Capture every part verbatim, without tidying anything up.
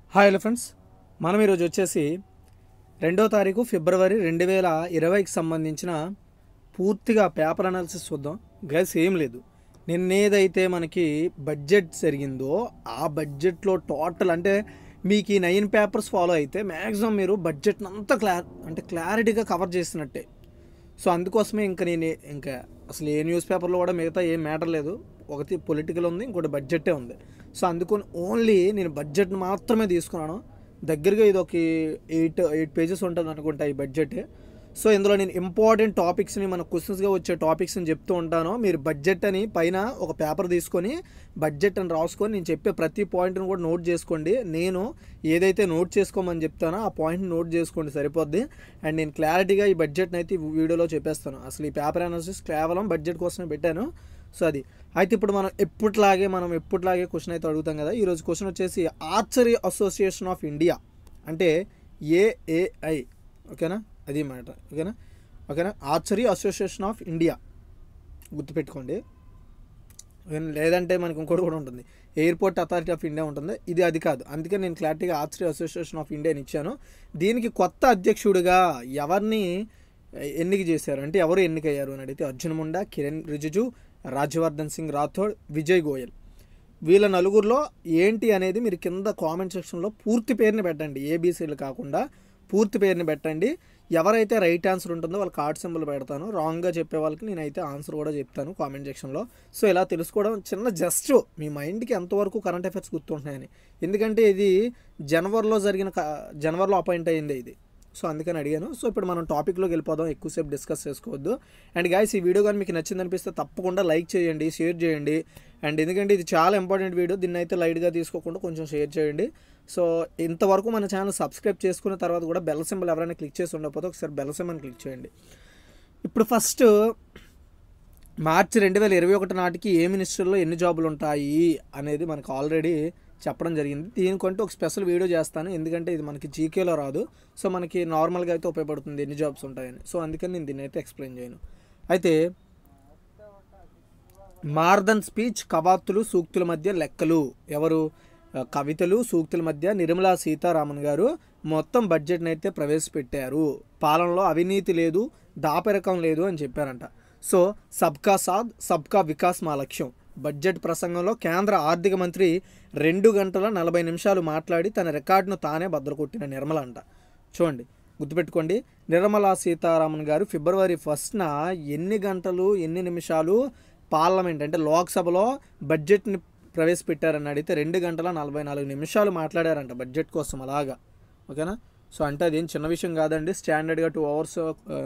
Hi hello friends, మనం ఈరోజు వచ్చేసి రెండో తారీఖు ఫిబ్రవరి రెండు వేల ఇరవైకి సంబంధించిన పూర్తిగా పేపర్ అనాలిసిస్ చూద్దాం. గైస్ ఏం లేదు, నిన్నేదైతే మనకి బడ్జెట్ జరిగిందో ఆ బడ్జెట్లో టోటల్ అంటే మీకు ఈ నైన్ పేపర్స్ ఫాలో అయితే మ్యాక్సిమం మీరు బడ్జెట్ని అంతా క్లార్ అంటే క్లారిటీగా కవర్ చేసినట్టే. సో అందుకోసమే ఇంకా నేను ఇంకా అసలు ఏ న్యూస్ పేపర్లో కూడా మిగతా ఏం మ్యాటర్ లేదు. ఒకటి పొలిటికల్ ఉంది, ఇంకోటి బడ్జెటే ఉంది. సో అందుకని ఓన్లీ నేను బడ్జెట్ని మాత్రమే తీసుకున్నాను. దగ్గరగా ఇది ఒక ఎయిట్ ఎయిట్ పేజెస్ ఉంటుంది అనుకుంటా ఈ బడ్జెట్. సో ఇందులో నేను ఇంపార్టెంట్ టాపిక్స్ని మన క్వశ్చన్స్గా వచ్చే టాపిక్స్ని చెప్తూ ఉంటాను. మీరు బడ్జెట్ అని పైన ఒక పేపర్ తీసుకొని బడ్జెట్ అని రాసుకొని నేను చెప్పే ప్రతి పాయింట్ని కూడా నోట్ చేసుకోండి. నేను ఏదైతే నోట్ చేసుకోమని చెప్తానో ఆ పాయింట్ని నోట్ చేసుకోండి, సరిపోద్ది. అండ్ నేను క్లారిటీగా ఈ బడ్జెట్ని అయితే ఈ వీడియోలో చెప్పేస్తాను. అసలు ఈ పేపర్ అనాలిసిస్ కేవలం బడ్జెట్ కోసమే పెట్టాను. సో అది అయితే ఇప్పుడు మనం ఎప్పట్లాగే మనం ఎప్పట్లాగే క్వశ్చన్ అయితే అడుగుతాం కదా. ఈరోజు క్వశ్చన్ వచ్చేసి ఆర్చరీ అసోసియేషన్ ఆఫ్ ఇండియా అంటే ఏఏఐ, ఓకేనా, అది మాట, ఓకేనా ఓకేనా ఆర్చరీ అసోసియేషన్ ఆఫ్ ఇండియా గుర్తుపెట్టుకోండి. లేదంటే మనకి ఇంకోటి కూడా ఉంటుంది, ఎయిర్పోర్ట్ అథారిటీ ఆఫ్ ఇండియా ఉంటుంది, ఇది అది కాదు. అందుకే నేను క్లారిటీగా ఆర్చరీ అసోసియేషన్ ఆఫ్ ఇండియాని ఇచ్చాను. దీనికి కొత్త అధ్యక్షుడిగా ఎవరిని ఎన్నిక చేశారు అంటే ఎవరు ఎన్నికయ్యారు అని అడిగితే అర్జున్ ముండా, కిరణ్ రిజిజు, రాజ్యవర్ధన్ సింగ్ రాథోడ్, విజయ్ గోయల్. వీళ్ళ నలుగురిలో ఏంటి అనేది మీరు కింద కామెంట్ సెక్షన్లో పూర్తి పేరుని పెట్టండి, ఏబీసీలు కాకుండా పూర్తి పేరుని పెట్టండి. ఎవరైతే రైట్ ఆన్సర్ ఉంటుందో వాళ్ళకి కార్డ్ సింబల్ పెడతాను, రాంగ్గా చెప్పే వాళ్ళకి నేనైతే ఆన్సర్ కూడా చెప్తాను కామెంట్ సెక్షన్లో. సో ఇలా తెలుసుకోవడం చిన్న జస్ట్ మీ మైండ్కి ఎంతవరకు కరెంట్ అఫైర్స్ గుర్తుంటున్నాయని. ఎందుకంటే ఇది జనవరిలో జరిగిన జనవరిలో అపాయింట్ అయ్యింది ఇది. సో అందుకని అడిగాను. సో ఇప్పుడు మనం టాపిక్లోకి వెళ్ళిపోదాం, ఎక్కువసేపు డిస్కస్ చేసుకోవద్దు. అండ్ గైస్ ఈ వీడియో కానీ మీకు నచ్చింది అనిపిస్తే తప్పకుండా లైక్ చేయండి, షేర్ చేయండి. అండ్ ఎందుకంటే ఇది చాలా ఇంపార్టెంట్ వీడియో, దీన్ని అయితే లైట్గా తీసుకోకుండా కొంచెం షేర్ చేయండి. సో ఇంతవరకు మన ఛానల్ సబ్స్క్రైబ్ చేసుకున్న తర్వాత కూడా బెల్ సింబల్ ఎవరైనా క్లిక్ చేసి ఉండకపోతే ఒకసారి బెల్ సింబల్ క్లిక్ చేయండి. ఇప్పుడు ఫస్ట్ మార్చి రెండు వేల ఇరవై ఒకటి నాటికి ఏ మినిస్టర్లో ఎన్ని జాబులు ఉంటాయి అనేది మనకు ఆల్రెడీ చెప్పడం జరిగింది. దీనికంటే ఒక స్పెషల్ వీడియో చేస్తాను, ఎందుకంటే ఇది మనకి జీకేలో రాదు. సో మనకి నార్మల్గా అయితే ఉపయోగపడుతుంది ఎన్ని జాబ్స్ ఉంటాయని. సో అందుకని నేను దీన్ని అయితే ఎక్స్ప్లెయిన్ చేయను. అయితే మార్దన్ స్పీచ్, కవాతులు, సూక్తుల మధ్య లెక్కలు, ఎవరు కవితలు సూక్తుల మధ్య నిర్మలా సీతారామన్ గారు మొత్తం బడ్జెట్ని అయితే ప్రవేశపెట్టారు. పాలనలో అవినీతి లేదు, దాపరికం లేదు అని చెప్పారంట. సో సబ్కా సాథ్ సబ్కా వికాస్ మా లక్ష్యం. బడ్జెట్ ప్రసంగంలో కేంద్ర ఆర్థిక మంత్రి రెండు గంటల నలభై నిమిషాలు మాట్లాడి తన రికార్డును తానే బద్దలుకొట్టిన నిర్మల అంట. చూడండి, గుర్తుపెట్టుకోండి, నిర్మలా సీతారామన్ గారు ఫిబ్రవరి ఫస్ట్న ఎన్ని గంటలు ఎన్ని నిమిషాలు పార్లమెంట్ అంటే లోక్సభలో బడ్జెట్ని ప్రవేశపెట్టారని అడిగితే రెండు గంటల నలభై నాలుగు నిమిషాలు మాట్లాడారంట బడ్జెట్ కోసం అలాగా, ఓకేనా. సో అంటే అదేం చిన్న విషయం కాదండి. స్టాండర్డ్గా టూ అవర్స్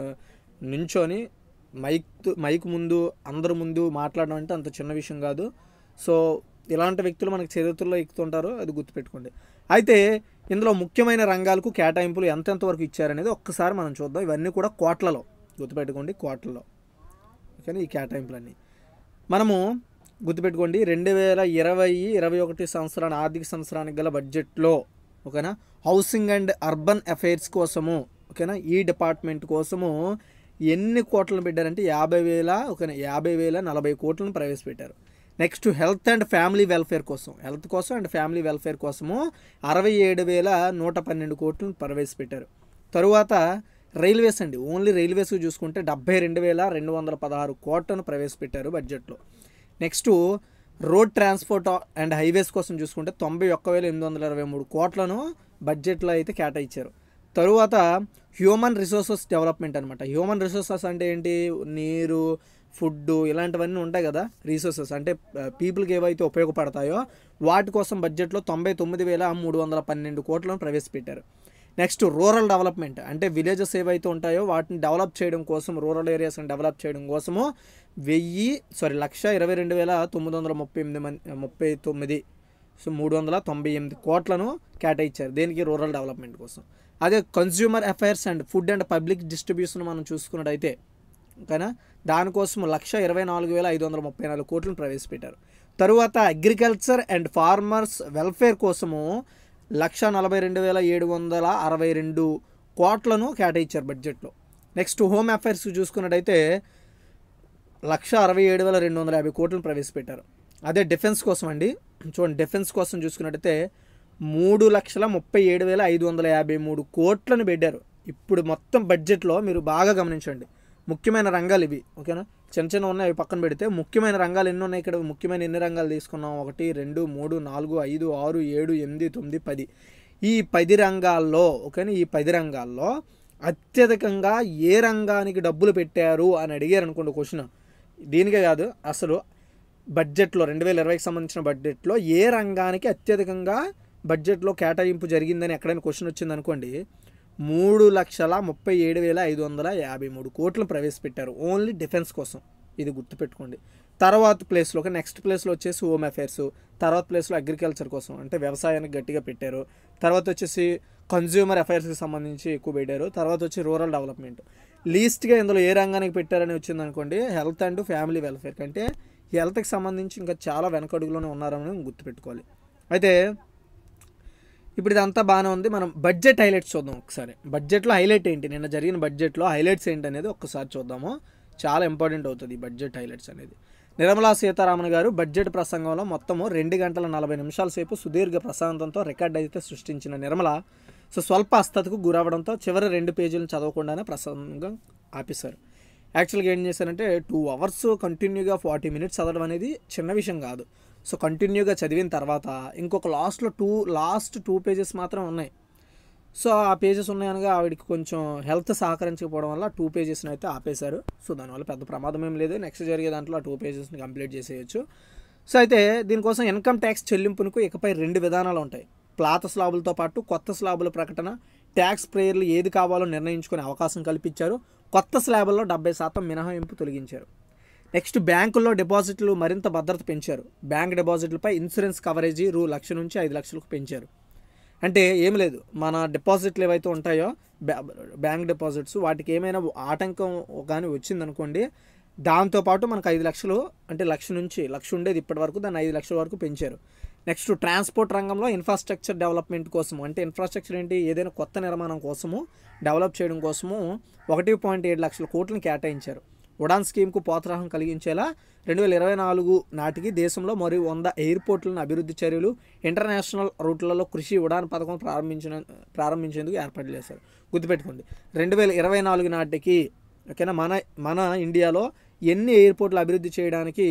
నించొని మైక్ మైక్ ముందు అందరి ముందు మాట్లాడడం అంటే అంత చిన్న విషయం కాదు. సో ఇలాంటి వ్యక్తులు మనకి చరిత్రలో ఎక్కుతుంటారు, అది గుర్తుపెట్టుకోండి. అయితే ఇందులో ముఖ్యమైన రంగాలకు కేటాయింపులు ఎంతెంత వరకు ఇచ్చారనేది ఒక్కసారి మనం చూద్దాం. ఇవన్నీ కూడా కోట్లలో, గుర్తుపెట్టుకోండి, కోట్లలో, ఓకేనా. ఈ కేటాయింపులన్నీ మనము గుర్తుపెట్టుకోండి. రెండు వేల ఇరవై ఇరవై ఒకటి సంవత్సరాన్ని ఆర్థిక సంవత్సరానికి గల బడ్జెట్లో, ఓకేనా, హౌసింగ్ అండ్ అర్బన్ అఫైర్స్ కోసము, ఓకేనా, ఈ డిపార్ట్మెంట్ కోసము ఎన్ని కోట్లను పెట్టారంటే యాభై వేల ఓకేనా యాభై వేల నలభై కోట్లను ప్రవేశపెట్టారు. Next health and family welfare కోసం, హెల్త్ కోసం అండ్ ఫ్యామిలీ వెల్ఫేర్ కోసము అరవై ఏడు వేల నూట పన్నెండు కోట్లను ప్రవేశపెట్టారు. తరువాత రైల్వేస్ అండి, ఓన్లీ రైల్వేస్ చూసుకుంటే డెబ్బై రెండు వేల రెండు వందల పదహారు కోట్లను ప్రవేశపెట్టారు బడ్జెట్లో. Next road transport and highways కోసం చూసుకుంటే తొంభై ఒక్క వేల ఎనిమిది వందల ఇరవై మూడు కోట్లను బడ్జెట్లో అయితే కేటాయించారు. తరువాత హ్యూమన్ రిసోర్సెస్ డెవలప్మెంట్ అనమాట. హ్యూమన్ రిసోర్సెస్ అంటే ఏంటి, నీరు, ఫుడ్, ఇలాంటివన్నీ ఉంటాయి కదా. రిసోర్సెస్ అంటే పీపుల్కి ఏవైతే ఉపయోగపడతాయో వాటి కోసం బడ్జెట్లో తొంభై తొమ్మిది వేల మూడు వందల పన్నెండు కోట్లను ప్రవేశపెట్టారు. నెక్స్ట్ రూరల్ డెవలప్మెంట్ అంటే విలేజెస్ ఏవైతే ఉంటాయో వాటిని డెవలప్ చేయడం కోసం, రూరల్ ఏరియాస్ని డెవలప్ చేయడం కోసము వెయ్యి సారీ లక్ష ఇరవై రెండు వేల తొమ్మిది వందల ముప్పై ఎనిమిది మంది ముప్పై తొమ్మిది సో మూడు వందల తొంభై ఎనిమిది కోట్లను కేటాయించారు దేనికి, రూరల్ డెవలప్మెంట్ కోసం. అదే consumer affairs and food and public distribution మనం చూసుకున్నట్టయితే, ఓకేనా, దానికోసం లక్ష ఇరవై నాలుగు వేల ఐదు వందల ముప్పై నాలుగు కోట్లను ప్రవేశపెట్టారు. తరువాత అగ్రికల్చర్ అండ్ ఫార్మర్స్ వెల్ఫేర్ కోసము లక్ష నలభై రెండు వేల ఏడు వందల అరవై రెండు కోట్లను కేటాయించారు బడ్జెట్లో. నెక్స్ట్ హోమ్ అఫైర్స్ చూసుకున్నట్టయితే లక్ష అరవై ఏడు వేల రెండు వందల యాభై కోట్లను ప్రవేశపెట్టారు. అదే డిఫెన్స్ కోసం అండి, చూడండి, డిఫెన్స్ కోసం చూసుకున్నట్టయితే మూడు లక్షల ముప్పై ఏడు వేల ఐదు వందల యాభై మూడు కోట్లను పెట్టారు. ఇప్పుడు మొత్తం బడ్జెట్లో మీరు బాగా గమనించండి, ముఖ్యమైన రంగాలు ఇవి. ఓకేనా, చిన్న చిన్న ఉన్నాయి అవి పక్కన పెడితే ముఖ్యమైన రంగాలు ఎన్ని ఉన్నాయి ఇక్కడ. ముఖ్యమైన ఎన్ని రంగాలు తీసుకున్నాం? ఒకటి, రెండు, మూడు, నాలుగు, ఐదు, ఆరు, ఏడు, ఎనిమిది, తొమ్మిది, పది. ఈ పది రంగాల్లో ఓకేనా, ఈ పది రంగాల్లో అత్యధికంగా ఏ రంగానికి డబ్బులు పెట్టారు అని అడిగారు అనుకోండి క్వశ్చన్, దీనికే కాదు అసలు బడ్జెట్లో రెండు వేల ఇరవైకి సంబంధించిన బడ్జెట్లో ఏ రంగానికి అత్యధికంగా బడ్జెట్లో కేటాయింపు జరిగిందని ఎక్కడైనా క్వశ్చన్ వచ్చింది అనుకోండి, మూడు లక్షల ముప్పై ఏడు వేల ఐదు వందల యాభై మూడు కోట్లు ప్రవేశపెట్టారు ఓన్లీ డిఫెన్స్ కోసం. ఇది గుర్తుపెట్టుకోండి. తర్వాత ప్లేస్లో ఒక నెక్స్ట్ ప్లేస్లో వచ్చేసి హోమ్ అఫైర్స్, తర్వాత ప్లేస్లో అగ్రికల్చర్ కోసం అంటే వ్యవసాయానికి గట్టిగా పెట్టారు, తర్వాత వచ్చేసి కన్జ్యూమర్ అఫైర్స్కి సంబంధించి ఎక్కువ పెట్టారు, తర్వాత వచ్చి రూరల్ డెవలప్మెంట్. లీస్ట్గా ఇందులో ఏ రంగానికి పెట్టారని వచ్చింది అనుకోండి, హెల్త్ అండ్ ఫ్యామిలీ వెల్ఫేర్ కంటే హెల్త్కి సంబంధించి ఇంకా చాలా వెనకడుగులోనే ఉన్నారని గుర్తుపెట్టుకోవాలి. అయితే ఇప్పుడు ఇదంతా బాగానే ఉంది, మనం బడ్జెట్ హైలైట్స్ చూద్దాం ఒకసారి. బడ్జెట్లో హైలైట్ ఏంటి, నిన్న జరిగిన బడ్జెట్లో హైలైట్స్ ఏంటి అనేది ఒక్కసారి చూద్దాము. చాలా ఇంపార్టెంట్ అవుతుంది ఈ బడ్జెట్ హైలైట్స్ అనేది. నిర్మలా సీతారామన్ గారు బడ్జెట్ ప్రసంగంలో మొత్తము రెండు గంటల నలభై నిమిషాల సేపు సుదీర్ఘ ప్రసంగంతో రికార్డు అయితే సృష్టించిన నిర్మల సో స్వల్ప అస్థతకు గురవడంతో చివరి రెండు పేజీలను చదవకుండానే ప్రసంగం ఆపేశారు. యాక్చువల్గా ఏం చేశారంటే టూ అవర్స్ కంటిన్యూగా ఫార్టీ మినిట్స్ చదవడం అనేది చిన్న విషయం కాదు. సో కంటిన్యూగా చదివిన తర్వాత ఇంకొక లాస్ట్లో టూ లాస్ట్ టూ పేజెస్ మాత్రం ఉన్నాయి. సో ఆ పేజెస్ ఉన్నాయనగా ఆవిడకి కొంచెం హెల్త్ సహకరించకపోవడం వల్ల టూ పేజెస్ని అయితే ఆపేశారు. సో దానివల్ల పెద్ద ప్రమాదం ఏం లేదు, నెక్స్ట్ జరిగే దాంట్లో ఆ టూ పేజెస్ని కంప్లీట్ చేసేయచ్చు. సో అయితే దీనికోసం ఇన్కమ్ ట్యాక్స్ చెల్లింపునకు ఇకపై రెండు విధానాలు ఉంటాయి. పాత స్లాబులతో పాటు కొత్త స్లాబుల ప్రకటన, ట్యాక్స్ ప్రేయర్లు ఏది కావాలో నిర్ణయించుకునే అవకాశం కల్పించారు. కొత్త స్లాబుల్లో డెబ్బై శాతం మినహాయింపు తొలగించారు. నెక్స్ట్ బ్యాంకుల్లో డిపాజిట్లు మరింత భద్రత పెంచారు. బ్యాంక్ డిపాజిట్లపై ఇన్సూరెన్స్ కవరేజీ రూ లక్ష నుంచి ఐదు లక్షలకు పెంచారు. అంటే ఏం లేదు, మన డిపాజిట్లు ఏవైతే ఉంటాయో బ్యాంక్ డిపాజిట్స్ వాటికి ఏమైనా ఆటంకం కానీ వచ్చిందనుకోండి, దాంతోపాటు మనకు ఐదు లక్షలు అంటే లక్ష నుంచి లక్ష ఉండేది ఇప్పటి వరకు దాన్ని ఐదు లక్షల వరకు పెంచారు. నెక్స్ట్ ట్రాన్స్పోర్ట్ రంగంలో ఇన్ఫ్రాస్ట్రక్చర్ డెవలప్మెంట్ కోసము, అంటే ఇన్ఫ్రాస్ట్రక్చర్ ఏంటి, ఏదైనా కొత్త నిర్మాణం కోసము డెవలప్ చేయడం కోసము ఒకటి పాయింట్ ఏడు లక్షల కోట్లను కేటాయించారు. ఉడాన్ స్కీమ్కు ప్రోత్సాహం కలిగించేలా రెండు వేల ఇరవై నాలుగు నాటికి దేశంలో మరి వంద ఎయిర్పోర్ట్లను అభివృద్ధి చర్యలు, ఇంటర్నేషనల్ రూట్లలో కృషి ఉడాన్ పథకం ప్రారంభించిన ప్రారంభించేందుకు ఏర్పాటు చేశారు. గుర్తుపెట్టుకోండి, రెండు వేల ఇరవై నాలుగు నాటికి ఓకేనా మన మన ఇండియాలో ఎన్ని ఎయిర్పోర్ట్లు అభివృద్ధి చేయడానికి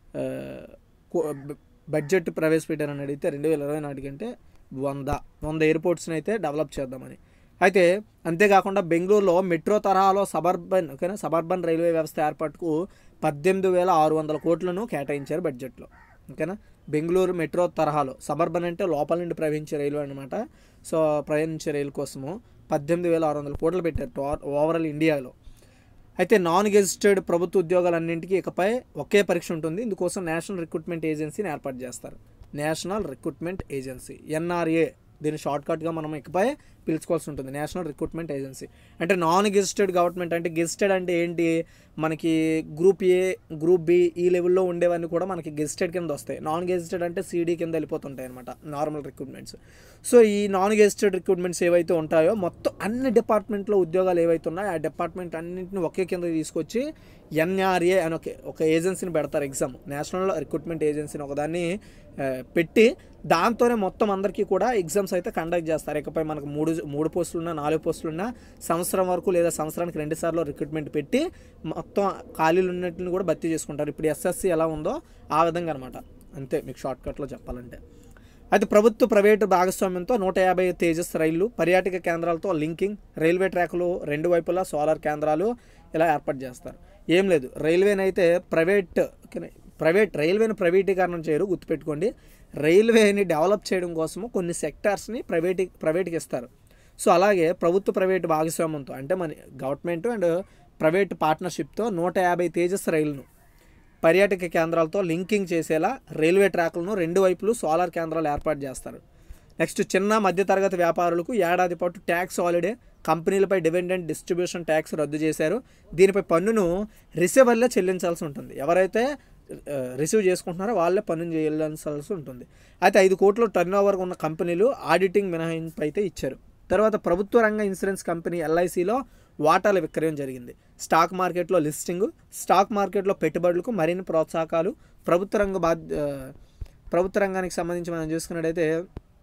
బడ్జెట్ ప్రవేశపెట్టారని అడిగితే రెండు వేల ఇరవై నాటికి అంటే వంద వంద ఎయిర్పోర్ట్స్ని అయితే డెవలప్ చేద్దామని. అయితే అంతేకాకుండా బెంగళూరులో మెట్రో తరహాలో సబర్బన్ ఓకేనా సబర్బన్ రైల్వే వ్యవస్థ ఏర్పాటుకు పద్దెనిమిది వేల ఆరు వందల కోట్లను కేటాయించారు బడ్జెట్లో. ఓకేనా, బెంగళూరు మెట్రో తరహాలో, సబర్బన్ అంటే లోపల నుండి ప్రవహించే రైలు అనమాట. సో ప్రయాణించే రైలు కోసము పద్దెనిమిది వేల ఆరు వందల కోట్లు పెట్టారు ఓవరాల్ ఇండియాలో. అయితే నాన్ గెజిటెడ్ ప్రభుత్వ ఉద్యోగాలన్నింటికీ ఇకపై ఒకే పరీక్ష ఉంటుంది. ఇందుకోసం నేషనల్ రిక్రూట్మెంట్ ఏజెన్సీని ఏర్పాటు చేస్తారు. నేషనల్ రిక్రూట్మెంట్ ఏజెన్సీ ఎన్ఆర్ఏ, దీని షార్ట్కట్గా మనం ఇకపై పిలుచుకోవాల్సి ఉంటుంది, నేషనల్ రిక్రూట్మెంట్ ఏజెన్సీ. అంటే నాన్ గెజిటెడ్ గవర్నమెంట్ అంటే గెజిటెడ్ అంటే ఏంటి, మనకి గ్రూప్ ఏ గ్రూప్ బి ఈ లెవెల్లో ఉండేవన్నీ కూడా మనకి గెజిటెడ్ కింద వస్తాయి. నాన్ గెజిటెడ్ అంటే సీడీ కింద వెళ్ళిపోతుంటాయి అనమాట నార్మల్ రిక్రూట్మెంట్స్. సో ఈ నాన్ గెజిటెడ్ రిక్రూట్మెంట్స్ ఏవైతే ఉంటాయో మొత్తం అన్ని డిపార్ట్మెంట్లో ఉద్యోగాలు ఏవైతే ఉన్నాయో ఆ డిపార్ట్మెంట్ అన్నింటిని ఒకే కింద తీసుకొచ్చి ఎన్ఆర్ఏ అని ఒక ఒక ఏజెన్సీని పెడతారు. ఎగ్జామ్ నేషనల్ రిక్రూట్మెంట్ ఏజెన్సీని ఒకదాన్ని పెట్టి దాంతోనే మొత్తం అందరికీ కూడా ఎగ్జామ్స్ అయితే కండక్ట్ చేస్తారు. ఇకపై మనకు మూడు మూడు పోస్టులున్నా నాలుగు పోస్టులున్నా సంవత్సరం వరకు లేదా సంవత్సరానికి రెండు సార్లు రిక్రూట్మెంట్ పెట్టి మొత్తం ఖాళీలు ఉన్నట్టు కూడా భర్తీ చేసుకుంటారు. ఇప్పుడు ఎస్ఎస్సి ఎలా ఉందో ఆ విధంగా అనమాట. అంతే మీకు షార్ట్కట్లో చెప్పాలంటే. అయితే ప్రభుత్వ ప్రైవేటు భాగస్వామ్యంతో నూట యాభై తేజస్ రైళ్లు, పర్యాటక కేంద్రాలతో లింకింగ్, రైల్వే ట్రాకులు రెండు వైపులా సోలార్ కేంద్రాలు ఇలా ఏర్పాటు చేస్తారు. ఏం లేదు, రైల్వేనైతే ప్రైవేట్ ప్రైవేట్ రైల్వేని ప్రైవేటీకరణం చేయరు, గుర్తుపెట్టుకోండి. రైల్వేని డెవలప్ చేయడం కోసము కొన్ని సెక్టార్స్ని ప్రైవేట్ ప్రైవేట్కి ఇస్తారు. సో అలాగే ప్రభుత్వ ప్రైవేటు భాగస్వామ్యంతో అంటే మన గవర్నమెంట్ అండ్ ప్రైవేట్ పార్ట్నర్షిప్తో నూట యాభై తేజస్ రైళ్లను పర్యాటక కేంద్రాలతో లింకింగ్ చేసేలా రైల్వే ట్రాకులను రెండు వైపులు సోలార్ కేంద్రాలు ఏర్పాటు చేస్తారు. నెక్స్ట్ చిన్న మధ్యతరగతి వ్యాపారులకు ఏడాది పాటు ట్యాక్స్ హాలిడే, కంపెనీలపై డివిడెండ్ డిస్ట్రిబ్యూషన్ ట్యాక్స్ రద్దు చేశారు. దీనిపై పన్నును రిసీవర్లే చెల్లించాల్సి ఉంటుంది. ఎవరైతే రిసీవ్ చేసుకుంటున్నారో వాళ్ళే పన్ను చెల్లించాల్సి ఉంటుంది. అయితే ఐదు కోట్ల టర్న్ ఓవర్ ఉన్న కంపెనీలు ఆడిటింగ్ మినహాయింపు అయితే ఇచ్చారు. తర్వాత ప్రభుత్వ రంగ ఇన్సూరెన్స్ కంపెనీ ఎల్ఐసిలో వాటాల విక్రయం జరిగింది. స్టాక్ మార్కెట్లో లిస్టింగ్, స్టాక్ మార్కెట్లో పెట్టుబడులకు మరిన్ని ప్రోత్సాహకాలు. ప్రభుత్వ రంగ బాధ్య ప్రభుత్వ రంగానికి సంబంధించి మనం చూసుకున్నట్టయితే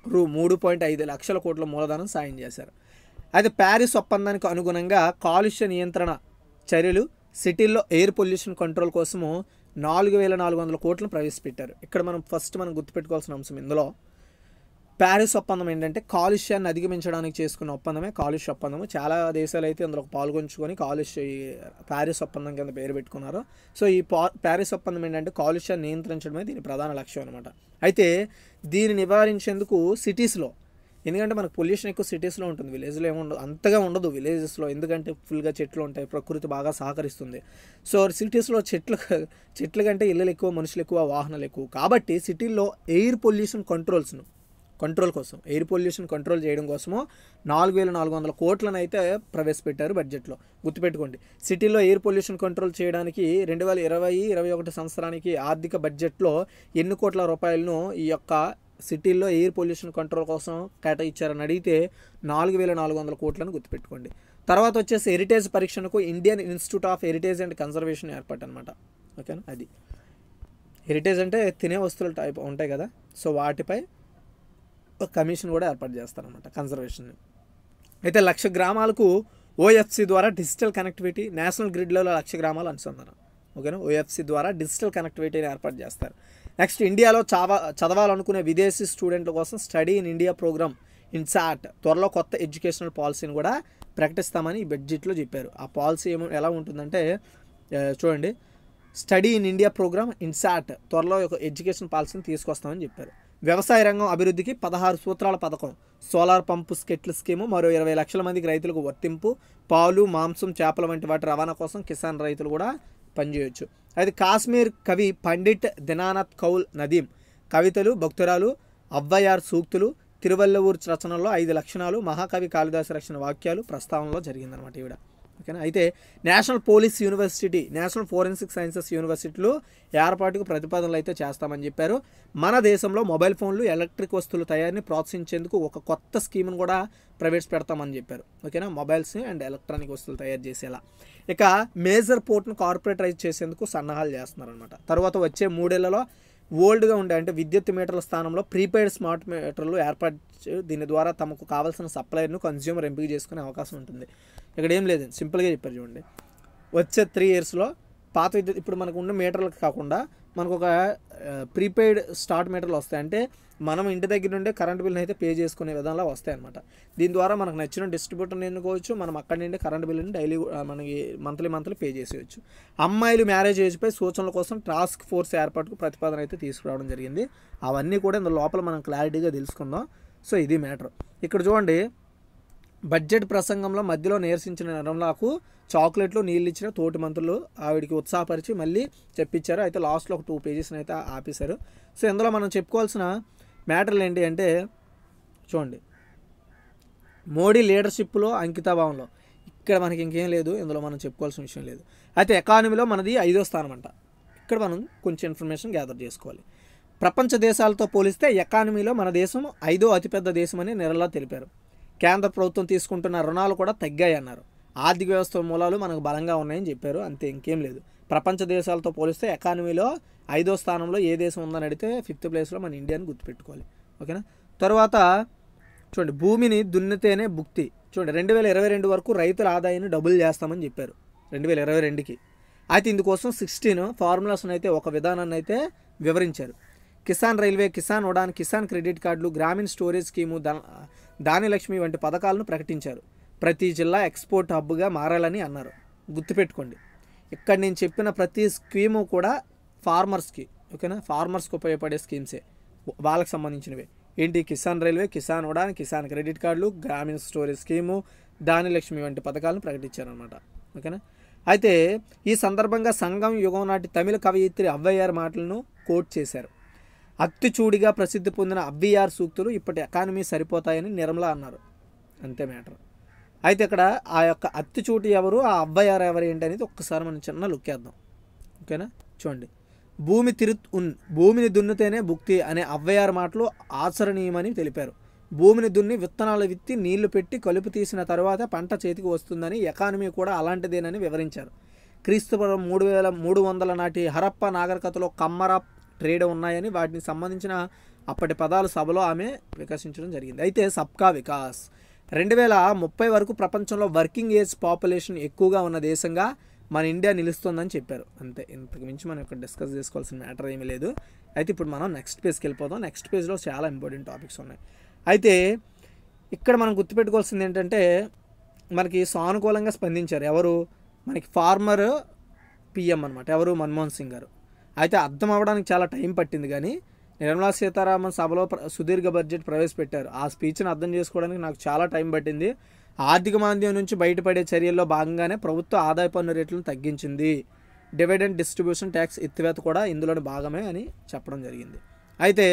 రూ మూడు పాయింట్ ఐదు లక్షల కోట్ల మూలధనం సాయం చేశారు. అయితే ప్యారిస్ ఒప్పందానికి అనుగుణంగా కాలుష్య నియంత్రణ చర్యలు, సిటీల్లో ఎయిర్ పొల్యూషన్ కంట్రోల్ కోసము నాలుగు వేల నాలుగు వందల కోట్లను ప్రవేశపెట్టారు. ఇక్కడ మనం ఫస్ట్ మనం గుర్తుపెట్టుకోవాల్సిన అంశం ఇందులో ప్యారిస్ ఒప్పందం ఏంటంటే కాలుష్యాన్ని అధిగమించడానికి చేసుకున్న ఒప్పందమే కాలుష్య ఒప్పందము. చాలా దేశాలు అయితే ఇందులో పాల్గొంచుకొని కాలుష్య ప్యారిస్ ఒప్పందం కింద పేరు పెట్టుకున్నారు. సో ఈ పా ప్యారిస్ ఒప్పందం ఏంటంటే కాలుష్యాన్ని నియంత్రించడమే దీని ప్రధాన లక్ష్యం అనమాట. అయితే దీన్ని నివారించేందుకు సిటీస్లో, ఎందుకంటే మనకు పొల్యూషన్ ఎక్కువ సిటీస్లో ఉంటుంది, విలేజ్లో ఏముండదు, అంతగా ఉండదు విలేజెస్లో, ఎందుకంటే ఫుల్గా చెట్లు ఉంటాయి, ప్రకృతి బాగా సహకరిస్తుంది. సో సిటీస్లో చెట్లు చెట్ల కంటే ఇళ్ళలు ఎక్కువ, మనుషులు ఎక్కువ, వాహనాలు ఎక్కువ. కాబట్టి సిటీల్లో ఎయిర్ పొల్యూషన్ కంట్రోల్స్ను కంట్రోల్ కోసం, ఎయిర్ పొల్యూషన్ కంట్రోల్ చేయడం కోసము నాలుగు వేల నాలుగు వందల కోట్లను అయితే ప్రవేశపెట్టారు బడ్జెట్లో. గుర్తుపెట్టుకోండి, సిటీలో ఎయిర్ పొల్యూషన్ కంట్రోల్ చేయడానికి రెండు వేల ఇరవై ఇరవై ఒకటి సంవత్సరానికి ఆర్థిక బడ్జెట్లో ఎన్ని కోట్ల రూపాయలను ఈ యొక్క సిటీల్లో ఎయిర్ పొల్యూషన్ కంట్రోల్ కోసం కేటాయించారని అడిగితే నాలుగు వేల నాలుగు వందల కోట్లను గుర్తుపెట్టుకోండి. తర్వాత వచ్చేసి హెరిటేజ్ పరీక్షణకు Indian institute of heritage and conservation ఏర్పాటు అనమాట. ఓకేనా, అది హెరిటేజ్ అంటే తినే వస్తువులు టైప్ ఉంటాయి కదా, సో వాటిపై ఒక కమిషన్ కూడా ఏర్పాటు చేస్తారనమాట కన్జర్వేషన్. అయితే లక్ష గ్రామాలకు ఓఎఫ్సి ద్వారా డిజిటల్ కనెక్టివిటీ, నేషనల్ గ్రిడ్లో లక్ష గ్రామాలు అనుసంధానం. ఓకేనా, ఓఎఫ్సి ద్వారా డిజిటల్ కనెక్టివిటీని ఏర్పాటు చేస్తారు. నెక్స్ట్, ఇండియాలో చావా చదవాలనుకునే విదేశీ స్టూడెంట్ల కోసం study in India program IndSAT త్వరలో కొత్త ఎడ్యుకేషనల్ పాలసీని కూడా ప్రకటిస్తామని ఈ బడ్జెట్లో చెప్పారు. ఆ పాలసీ ఏమో ఎలా ఉంటుందంటే చూడండి, study in India program IndSAT త్వరలో ఒక ఎడ్యుకేషన్ పాలసీని తీసుకొస్తామని చెప్పారు. వ్యవసాయ రంగం అభివృద్ధికి పదహారు సూత్రాల పథకం, సోలార్ పంపు స్కెట్ల స్కీము, మరో ఇరవై లక్షల మందికి రైతులకు వర్తింపు, పాలు, మాంసం, చేపల వంటి వాటి రవాణా కోసం కిసాన్ రైతులు కూడా పనిచేయవచ్చు. అయితే కాశ్మీర్ కవి పండిట్ దినానాథ్ కౌల్ నదీం కవితలు, భక్తురాలు, అవ్వయార్ సూక్తులు, తిరువల్లవూర్ రచనల్లో ఐదు లక్షణాలు, మహాకవి కాళిదాసు రచన వాక్యాలు ప్రస్తావనలో జరిగిందనమాట ఈవిడ. ఓకేనా, అయితే national police university, national forensic sciences యూనివర్సిటీలు ఏర్పాటుకు ప్రతిపాదనలు అయితే చేస్తామని చెప్పారు. మన దేశంలో మొబైల్ ఫోన్లు, ఎలక్ట్రిక్ వస్తువుల తయారీని ప్రోత్సహించేందుకు ఒక కొత్త స్కీమ్ను కూడా ప్రవేశపెడతామని చెప్పారు. ఓకేనా, మొబైల్స్ అండ్ ఎలక్ట్రానిక్ వస్తువులు తయారు చేసేలా. ఇక మేజర్ పోర్ట్ను కార్పొరేటైజ్ చేసేందుకు సన్నాహాలు చేస్తున్నారనమాట. తర్వాత వచ్చే మూడేళ్లలో ఓల్డ్గా ఉండే అంటే విద్యుత్ మీటర్ల స్థానంలో ప్రీపెయిడ్ స్మార్ట్ మీటర్లు ఏర్పాటు, దీని ద్వారా తమకు కావాల్సిన సప్లైర్ను కన్స్యూమర్ ఎంపిక చేసుకునే అవకాశం ఉంటుంది. ఇక్కడ ఏం లేదు, సింపుల్గా చెప్పారు చూడండి. వచ్చే త్రీ ఇయర్స్లో పాత విద్యుత్ ఇప్పుడు మనకు ఉన్న మీటర్లకు కాకుండా మనకు ఒక ప్రీపెయిడ్ స్టార్ట్ మీటర్లు వస్తాయి. అంటే మనం ఇంటి దగ్గర నుండే కరెంట్ బిల్ని అయితే పే చేసుకునే విధంగా వస్తాయి అనమాట. దీని ద్వారా మనకు నచ్చిన డిస్ట్రిబ్యూటర్ని ఎన్నుకోవచ్చు, మనం అక్కడి నుండి కరెంట్ బిల్లుని డైలీ మనకి మంత్లీ మంత్లీ పే చేసేయచ్చు. అమ్మాయిలు మ్యారేజ్ ఏజ్పై సూచనల కోసం టాస్క్ ఫోర్స్ ఏర్పాటుకు ప్రతిపాదన అయితే తీసుకురావడం జరిగింది. అవన్నీ కూడా ఇందులో లోపల మనం క్లారిటీగా తెలుసుకుందాం. సో ఇది మ్యాటర్. ఇక్కడ చూడండి, బడ్జెట్ ప్రసంగంలో మధ్యలో నిరసించిన నిర్మలాకు చాక్లెట్లు, నీళ్ళు ఇచ్చిన తోటి మంత్రులు ఆవిడికి ఉత్సాహపరిచి మళ్ళీ చెప్పించారు. అయితే లాస్ట్లో ఒక టూ పేజెస్ని అయితే ఆపేశారు. సో ఇందులో మనం చెప్పుకోవాల్సిన మ్యాటర్లు ఏంటి అంటే చూడండి, మోడీ లీడర్షిప్లో అంకితాభావంలో ఇక్కడ మనకి ఇంకేం లేదు, ఇందులో మనం చెప్పుకోవాల్సిన విషయం లేదు. అయితే ఎకానమీలో మనది ఐదో స్థానం అంట. ఇక్కడ మనం కొంచెం ఇన్ఫర్మేషన్ గ్యాదర్ చేసుకోవాలి. ప్రపంచ దేశాలతో పోలిస్తే ఎకానమీలో మన దేశం ఐదో అతిపెద్ద దేశం అని నిర్మలా తెలిపారు. కేంద్ర ప్రభుత్వం తీసుకుంటున్న రుణాలు కూడా తగ్గాయన్నారు. ఆర్థిక వ్యవస్థ మూలాలు మనకు బలంగా ఉన్నాయని చెప్పారు. అంతే, ఇంకేం లేదు. ప్రపంచ దేశాలతో పోలిస్తే ఎకానమీలో ఐదో స్థానంలో ఏ దేశం ఉందని అడిగితే ఫిఫ్త్ ప్లేస్లో మన ఇండియాని గుర్తుపెట్టుకోవాలి. ఓకేనా, తర్వాత చూడండి, భూమిని దున్నితేనే భుక్తి. చూడండి, రెండు వేల ఇరవై రెండు వరకు రైతుల ఆదాయాన్ని డబుల్ చేస్తామని చెప్పారు రెండు వేల ఇరవై రెండుకి. అయితే ఇందుకోసం సిక్స్టీన్ ఫార్ములాస్ని అయితే ఒక విధానాన్ని అయితే వివరించారు. కిసాన్ రైల్వే, కిసాన్ ఉడాన్, కిసాన్ క్రెడిట్ కార్డులు, గ్రామీణ స్టోరేజ్ స్కీము, దా దానిలక్ష్మి వంటి పథకాలను ప్రకటించారు. ప్రతి జిల్లా ఎక్స్పోర్ట్ హబ్గా మారాలని అన్నారు. గుర్తుపెట్టుకోండి, ఇక్కడ నేను చెప్పిన ప్రతి స్కీము కూడా ఫార్మర్స్కి, ఓకేనా, ఫార్మర్స్కి ఉపయోగపడే స్కీమ్సే, వాళ్ళకి సంబంధించినవే. ఏంటి, కిసాన్ రైల్వే, కిసాన్ ఉడాన్, కిసాన్ క్రెడిట్ కార్డులు, గ్రామీణ స్టోరేజ్ స్కీము, దానిలక్ష్మి వంటి పథకాలను ప్రకటించారనమాట. ఓకేనా, అయితే ఈ సందర్భంగా సంగం యుగం నాటి తమిళ కవయిత్రి అవ్వయ్యార్ మాటలను కోట్ చేశారు. అత్తిచూడిగా ప్రసిద్ధి పొందిన అవ్వయ్యార్ సూక్తులు ఇప్పటి ఎకానమీ సరిపోతాయని నిర్మలా అన్నారు. అంతే మ్యాటర్. అయితే ఇక్కడ ఆ యొక్క అత్తిచూటి ఎవరు, ఆ అవ్వయ్యార్ ఎవరు ఏంటి అనేది ఒక్కసారి మనం చిన్న లుక్ వేద్దాం. ఓకేనా, చూడండి, భూమి తిరు ఉన్ భూమిని దున్నితేనే భుక్తి అనే అవ్వయ్యార్ మాటలు ఆచరణీయమని తెలిపారు. భూమిని దున్ని విత్తనాలు విత్తి నీళ్లు పెట్టి కలుపు తీసిన తర్వాత పంట చేతికి వస్తుందని, ఎకానమీ కూడా అలాంటిదేనని వివరించారు. క్రీస్తుపూర్వం మూడు వేల మూడు వందల నాటి హరప్ప నాగరికతలో కమ్మర ట్రేడ్ ఉన్నాయని, వాటికి సంబంధించిన అప్పటి పదాలు సభలో ఆమె వికసించడం జరిగింది. అయితే సబ్కా వికాస్ రెండు వేల ముప్పై వరకు ప్రపంచంలో వర్కింగ్ ఏజ్ పాపులేషన్ ఎక్కువగా ఉన్న దేశంగా మన ఇండియా నిలుస్తుందని చెప్పారు. అంతే, ఇంతకు మించి మనం ఇక్కడ డిస్కస్ చేసుకోవాల్సిన మ్యాటర్ ఏమీ లేదు. అయితే ఇప్పుడు మనం నెక్స్ట్ పేజ్కి వెళ్ళిపోదాం. నెక్స్ట్ పేజ్లో చాలా ఇంపార్టెంట్ టాపిక్స్ ఉన్నాయి. అయితే ఇక్కడ మనం గుర్తుపెట్టుకోవాల్సింది ఏంటంటే మనకి సానుకూలంగా స్పందించారు ఎవరు, మనకి ఫార్మర్ పిఎం అనమాట, ఎవరు, మన్మోహన్ సింగ్ గారు. అయితే అర్థం అవ్వడానికి చాలా టైం పట్టింది, కానీ నిర్మలా సీతారామన్ సభలో సుదీర్ఘ బడ్జెట్ ప్రవేశపెట్టారు. ఆ స్పీచ్ని అర్థం చేసుకోవడానికి నాకు చాలా టైం పట్టింది. ఆర్థిక మాంద్యం నుంచి బయటపడే చర్యల్లో భాగంగానే ప్రభుత్వ ఆదాయ పన్ను రేట్లను తగ్గించింది. డివిడెండ్ డిస్ట్రిబ్యూషన్ ట్యాక్స్ ఎత్తివేత కూడా ఇందులోని భాగమే అని చెప్పడం జరిగింది. అయితే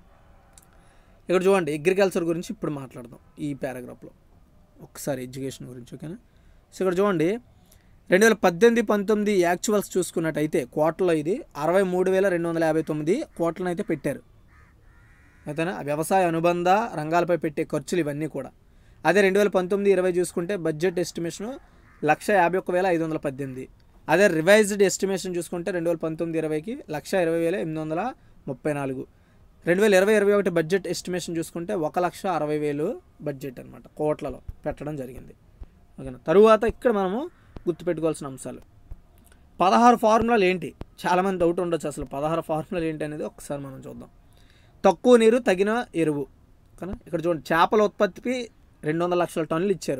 ఇక్కడ చూడండి, అగ్రికల్చర్ గురించి ఇప్పుడు మాట్లాడదాం ఈ పారాగ్రాఫ్లో. ఒకసారి ఎడ్యుకేషన్ గురించి, ఓకేనా. సో ఇక్కడ చూడండి, రెండు వేల పద్దెనిమిది పంతొమ్మిది యాక్చువల్స్ చూసుకున్నట్టయితే కోట్లలో ఇది అరవై మూడు వేల రెండు వందల యాభై తొమ్మిది కోట్లను అయితే పెట్టారు. అయితేనా వ్యవసాయ అనుబంధ రంగాలపై పెట్టే ఖర్చులు ఇవన్నీ కూడా. అదే రెండు వేల పంతొమ్మిది ఇరవై చూసుకుంటే బడ్జెట్ ఎస్టిమేషను లక్ష యాభై ఒక్క వేల ఐదు వందల పద్దెనిమిది. అదే రివైజ్డ్ ఎస్టిమేషన్ చూసుకుంటే రెండు వేల పంతొమ్మిది ఇరవైకి లక్ష ఇరవై వేల ఎనిమిది వందల ముప్పై నాలుగు. రెండు వేల ఇరవై ఇరవై ఒకటి బడ్జెట్ ఎస్టిమేషన్ చూసుకుంటే ఒక లక్ష అరవై వేలు బడ్జెట్ అనమాట కోట్లలో పెట్టడం జరిగింది, ఓకేనా. తరువాత ఇక్కడ మనము గుర్తుపెట్టుకోవాల్సిన అంశాలు, పదహారు ఫార్ములాలు ఏంటి, చాలామంది డౌట్ ఉండొచ్చు అసలు పదహారు ఫార్ములాలు ఏంటి అనేది ఒకసారి మనం చూద్దాం. తక్కువ నీరు తగిన ఎరువు, ఓకేనా. ఇక్కడ చూడండి, చేపల ఉత్పత్తికి రెండు వందల లక్షల టన్నులు ఇచ్చారు,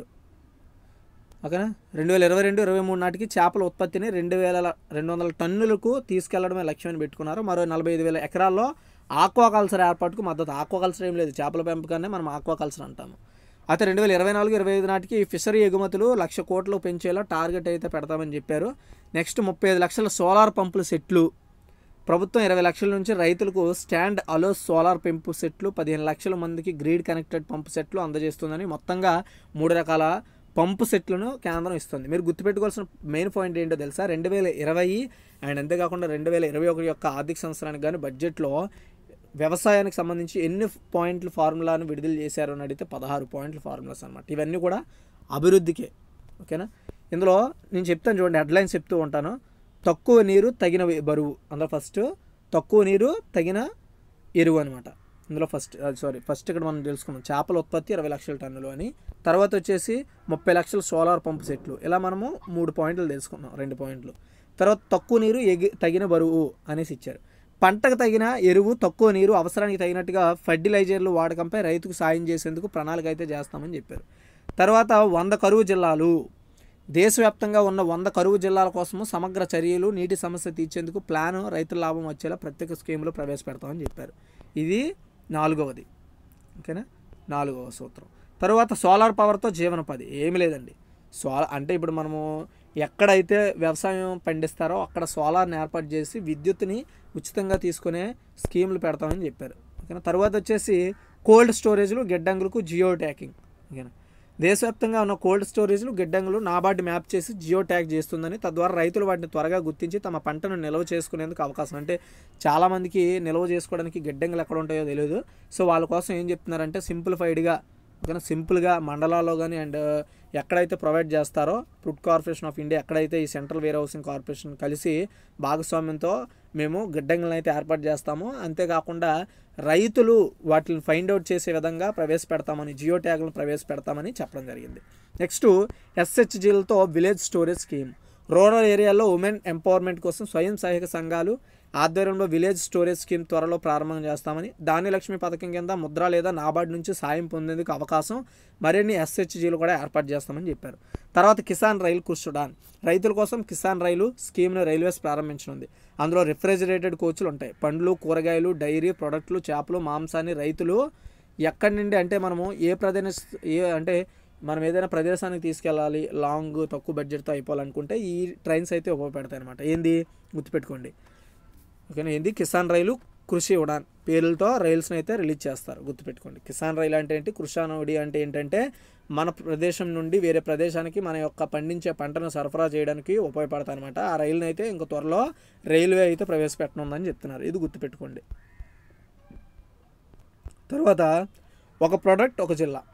ఓకేనా. రెండు వేల ఇరవై రెండు ఇరవై మూడు నాటికి చేపల ఉత్పత్తిని రెండు వేల రెండు వందల టన్నులకు తీసుకెళ్లడమే లక్ష్యాన్ని పెట్టుకున్నారు. మరో నలభై ఐదు వేల ఎకరాల్లో ఆక్వాకల్చర్ ఏర్పాటుకు మద్దతు. ఆక్వాకల్చర్ ఏం లేదు, చేపల పెంపకాన్ని మనం ఆక్వాకల్చర్ అంటాము. అయితే రెండు వేల ఇరవై నాలుగు ఇరవై ఐదు నాటికి ఫిషరీ ఎగుమతులు లక్ష కోట్లు పెంచేలా టార్గెట్ అయితే పెడతామని చెప్పారు. నెక్స్ట్ ముప్పై ఐదు లక్షల సోలార్ పంపుల సెట్లు, ప్రభుత్వం ఇరవై లక్షల నుంచి రైతులకు స్టాండ్ అలోస్ సోలార్ పంపు సెట్లు, పదిహేను లక్షల మందికి గ్రిడ్ కనెక్టెడ్ పంపు సెట్లు అందజేస్తుందని మొత్తంగా మూడు రకాల పంపు సెట్లను కేంద్రం ఇస్తుంది. మీరు గుర్తుపెట్టుకోవాల్సిన మెయిన్ పాయింట్ ఏంటో తెలుసా, రెండు వేల ఇరవై అండ్ అంతేకాకుండా రెండు వేల ఇరవై ఒకటి యొక్క ఆర్థిక సంవత్సరానికి కానీ బడ్జెట్లో వ్యవసాయానికి సంబంధించి ఎన్ని పాయింట్ల ఫార్ములాను విడుదల చేశారు అని అడిగితే పదహారు పాయింట్ల ఫార్ములాస్ అనమాట. ఇవన్నీ కూడా అభివృద్ధికే, ఓకేనా. ఇందులో నేను చెప్తాను చూడండి, హెడ్లైన్స్ చెప్తూ ఉంటాను. తక్కువ నీరు తగిన బరువు, అందులో ఫస్ట్ తక్కువ నీరు తగిన ఎరువు అనమాట. ఇందులో ఫస్ట్ సారీ ఫస్ట్ ఇక్కడ మనం తెలుసుకున్నాం చేపల ఉత్పత్తి ఇరవై లక్షల టన్నులు అని. తర్వాత వచ్చేసి ముప్పై లక్షల సోలార్ పంపు సెట్లు. ఇలా మనము మూడు పాయింట్లు తెలుసుకున్నాం, రెండు పాయింట్లు. తర్వాత తక్కువ నీరు ఎగి తగిన బరువు అనేసి ఇచ్చారు. పంటకు తగిన ఎరువు, తక్కువ నీరు, అవసరానికి తగినట్టుగా ఫర్టిలైజర్లు వాడకంపై రైతుకు సాయం చేసేందుకు ప్రణాళిక అయితే చేస్తామని చెప్పారు. తర్వాత వంద కరువు జిల్లాలు, దేశవ్యాప్తంగా ఉన్న వంద కరువు జిల్లాల కోసము సమగ్ర చర్యలు, నీటి సమస్య తీర్చేందుకు ప్లాను, రైతుల లాభం వచ్చేలా ప్రత్యేక స్కీములు ప్రవేశపెడతామని చెప్పారు. ఇది నాలుగవది, ఓకేనా, నాలుగవ సూత్రం. తర్వాత సోలార్ పవర్తో జీవనోపాధి, ఏమి లేదండి. సోలార్ అంటే ఇప్పుడు మనము ఎక్కడైతే వ్యవసాయం పండిస్తారో అక్కడ సోలార్ని ఏర్పాటు చేసి విద్యుత్తుని ఉచితంగా తీసుకునే స్కీములు పెడతామని చెప్పారు, ఓకేనా. తర్వాత వచ్చేసి కోల్డ్ స్టోరేజ్లు, గిడ్డంగులకు జియో ట్యాగింగ్, ఓకేనా. దేశవ్యాప్తంగా ఉన్న కోల్డ్ స్టోరేజ్లు, గిడ్డంగులు నాబార్డు మ్యాప్ చేసి జియో ట్యాగ్ చేస్తుందని, తద్వారా రైతులు వాటిని త్వరగా గుర్తించి తమ పంటను నిల్వ చేసుకునేందుకు అవకాశం. అంటే చాలామందికి నిల్వ చేసుకోవడానికి గిడ్డంగులు ఎక్కడ ఉంటాయో తెలియదు. సో వాళ్ళ కోసం ఏం చెప్తున్నారంటే సింప్లిఫైడ్గా, ఓకేనా, సింపుల్గా మండలాల్లో కానీ అండ్ ఎక్కడైతే ప్రొవైడ్ చేస్తారో ఫుడ్ కార్పొరేషన్ ఆఫ్ ఇండియా, ఎక్కడైతే ఈ సెంట్రల్ వేర్ హౌసింగ్ కార్పొరేషన్ కలిసి భాగస్వామ్యంతో మేము గిడ్డంగులను అయితే ఏర్పాటు చేస్తాము. అంతేకాకుండా రైతులు వాటిని ఫైండ్ అవుట్ చేసే విధంగా ప్రవేశపెడతామని, జియో ట్యాగ్లను ప్రవేశపెడతామని చెప్పడం జరిగింది. నెక్స్ట్ ఎస్హెచ్జీలతో విలేజ్ స్టోరేజ్ స్కీమ్, రూరల్ ఏరియాల్లో ఉమెన్ ఎంపవర్మెంట్ కోసం స్వయం సహాయక సంఘాలు ఆధ్వర్యంలో విలేజ్ స్టోరేజ్ స్కీమ్ త్వరలో ప్రారంభం చేస్తామని, ధాన్యలక్ష్మి పథకం కింద ముద్ర లేదా నాబార్డు నుంచి సాయం పొందేందుకు అవకాశం మరిన్ని ఎస్హెచ్జీలు కూడా ఏర్పాటు చేస్తామని చెప్పారు. తర్వాత కిసాన్ రైలు కృషి ఉడాన్, రైతుల కోసం కిసాన్ రైలు స్కీమ్ను రైల్వేస్ ప్రారంభించనుంది. అందులో రిఫ్రిజిరేటెడ్ కోచ్లు ఉంటాయి. పండ్లు, కూరగాయలు, డైరీ ప్రొడక్టులు, చేపలు, మాంసాన్ని రైతులు ఎక్కడి నుండి అంటే మనము ఏ ప్రదేశ ఏ అంటే మనం ఏదైనా ప్రదేశానికి తీసుకెళ్ళాలి, లాంగ్ తక్కువ బడ్జెట్తో అయిపోవాలనుకుంటే ఈ ట్రైన్స్ అయితే ఉపయోగపడతాయి అనమాట. ఏంది గుర్తుపెట్టుకోండి, ఓకేనా. ఏంది కిసాన్ రైలు కృషి ఉడాన్ పేర్లతో రైల్స్ని అయితే రిలీజ్ చేస్తారు, గుర్తుపెట్టుకోండి. కిసాన్ రైలు అంటే ఏంటి, కృషానోడి అంటే ఏంటంటే మన ప్రదేశం నుండి వేరే ప్రదేశానికి మన యొక్క పండించే పంటను సరఫరా చేయడానికి ఉపయోగపడతాయి అనమాట. ఆ రైలుని అయితే ఇంక త్వరలో రైల్వే అయితే ప్రవేశపెట్టనుందని చెప్తున్నారు, ఇది గుర్తుపెట్టుకోండి. తర్వాత ఒక ప్రోడక్ట్ ఒక జిల్లా,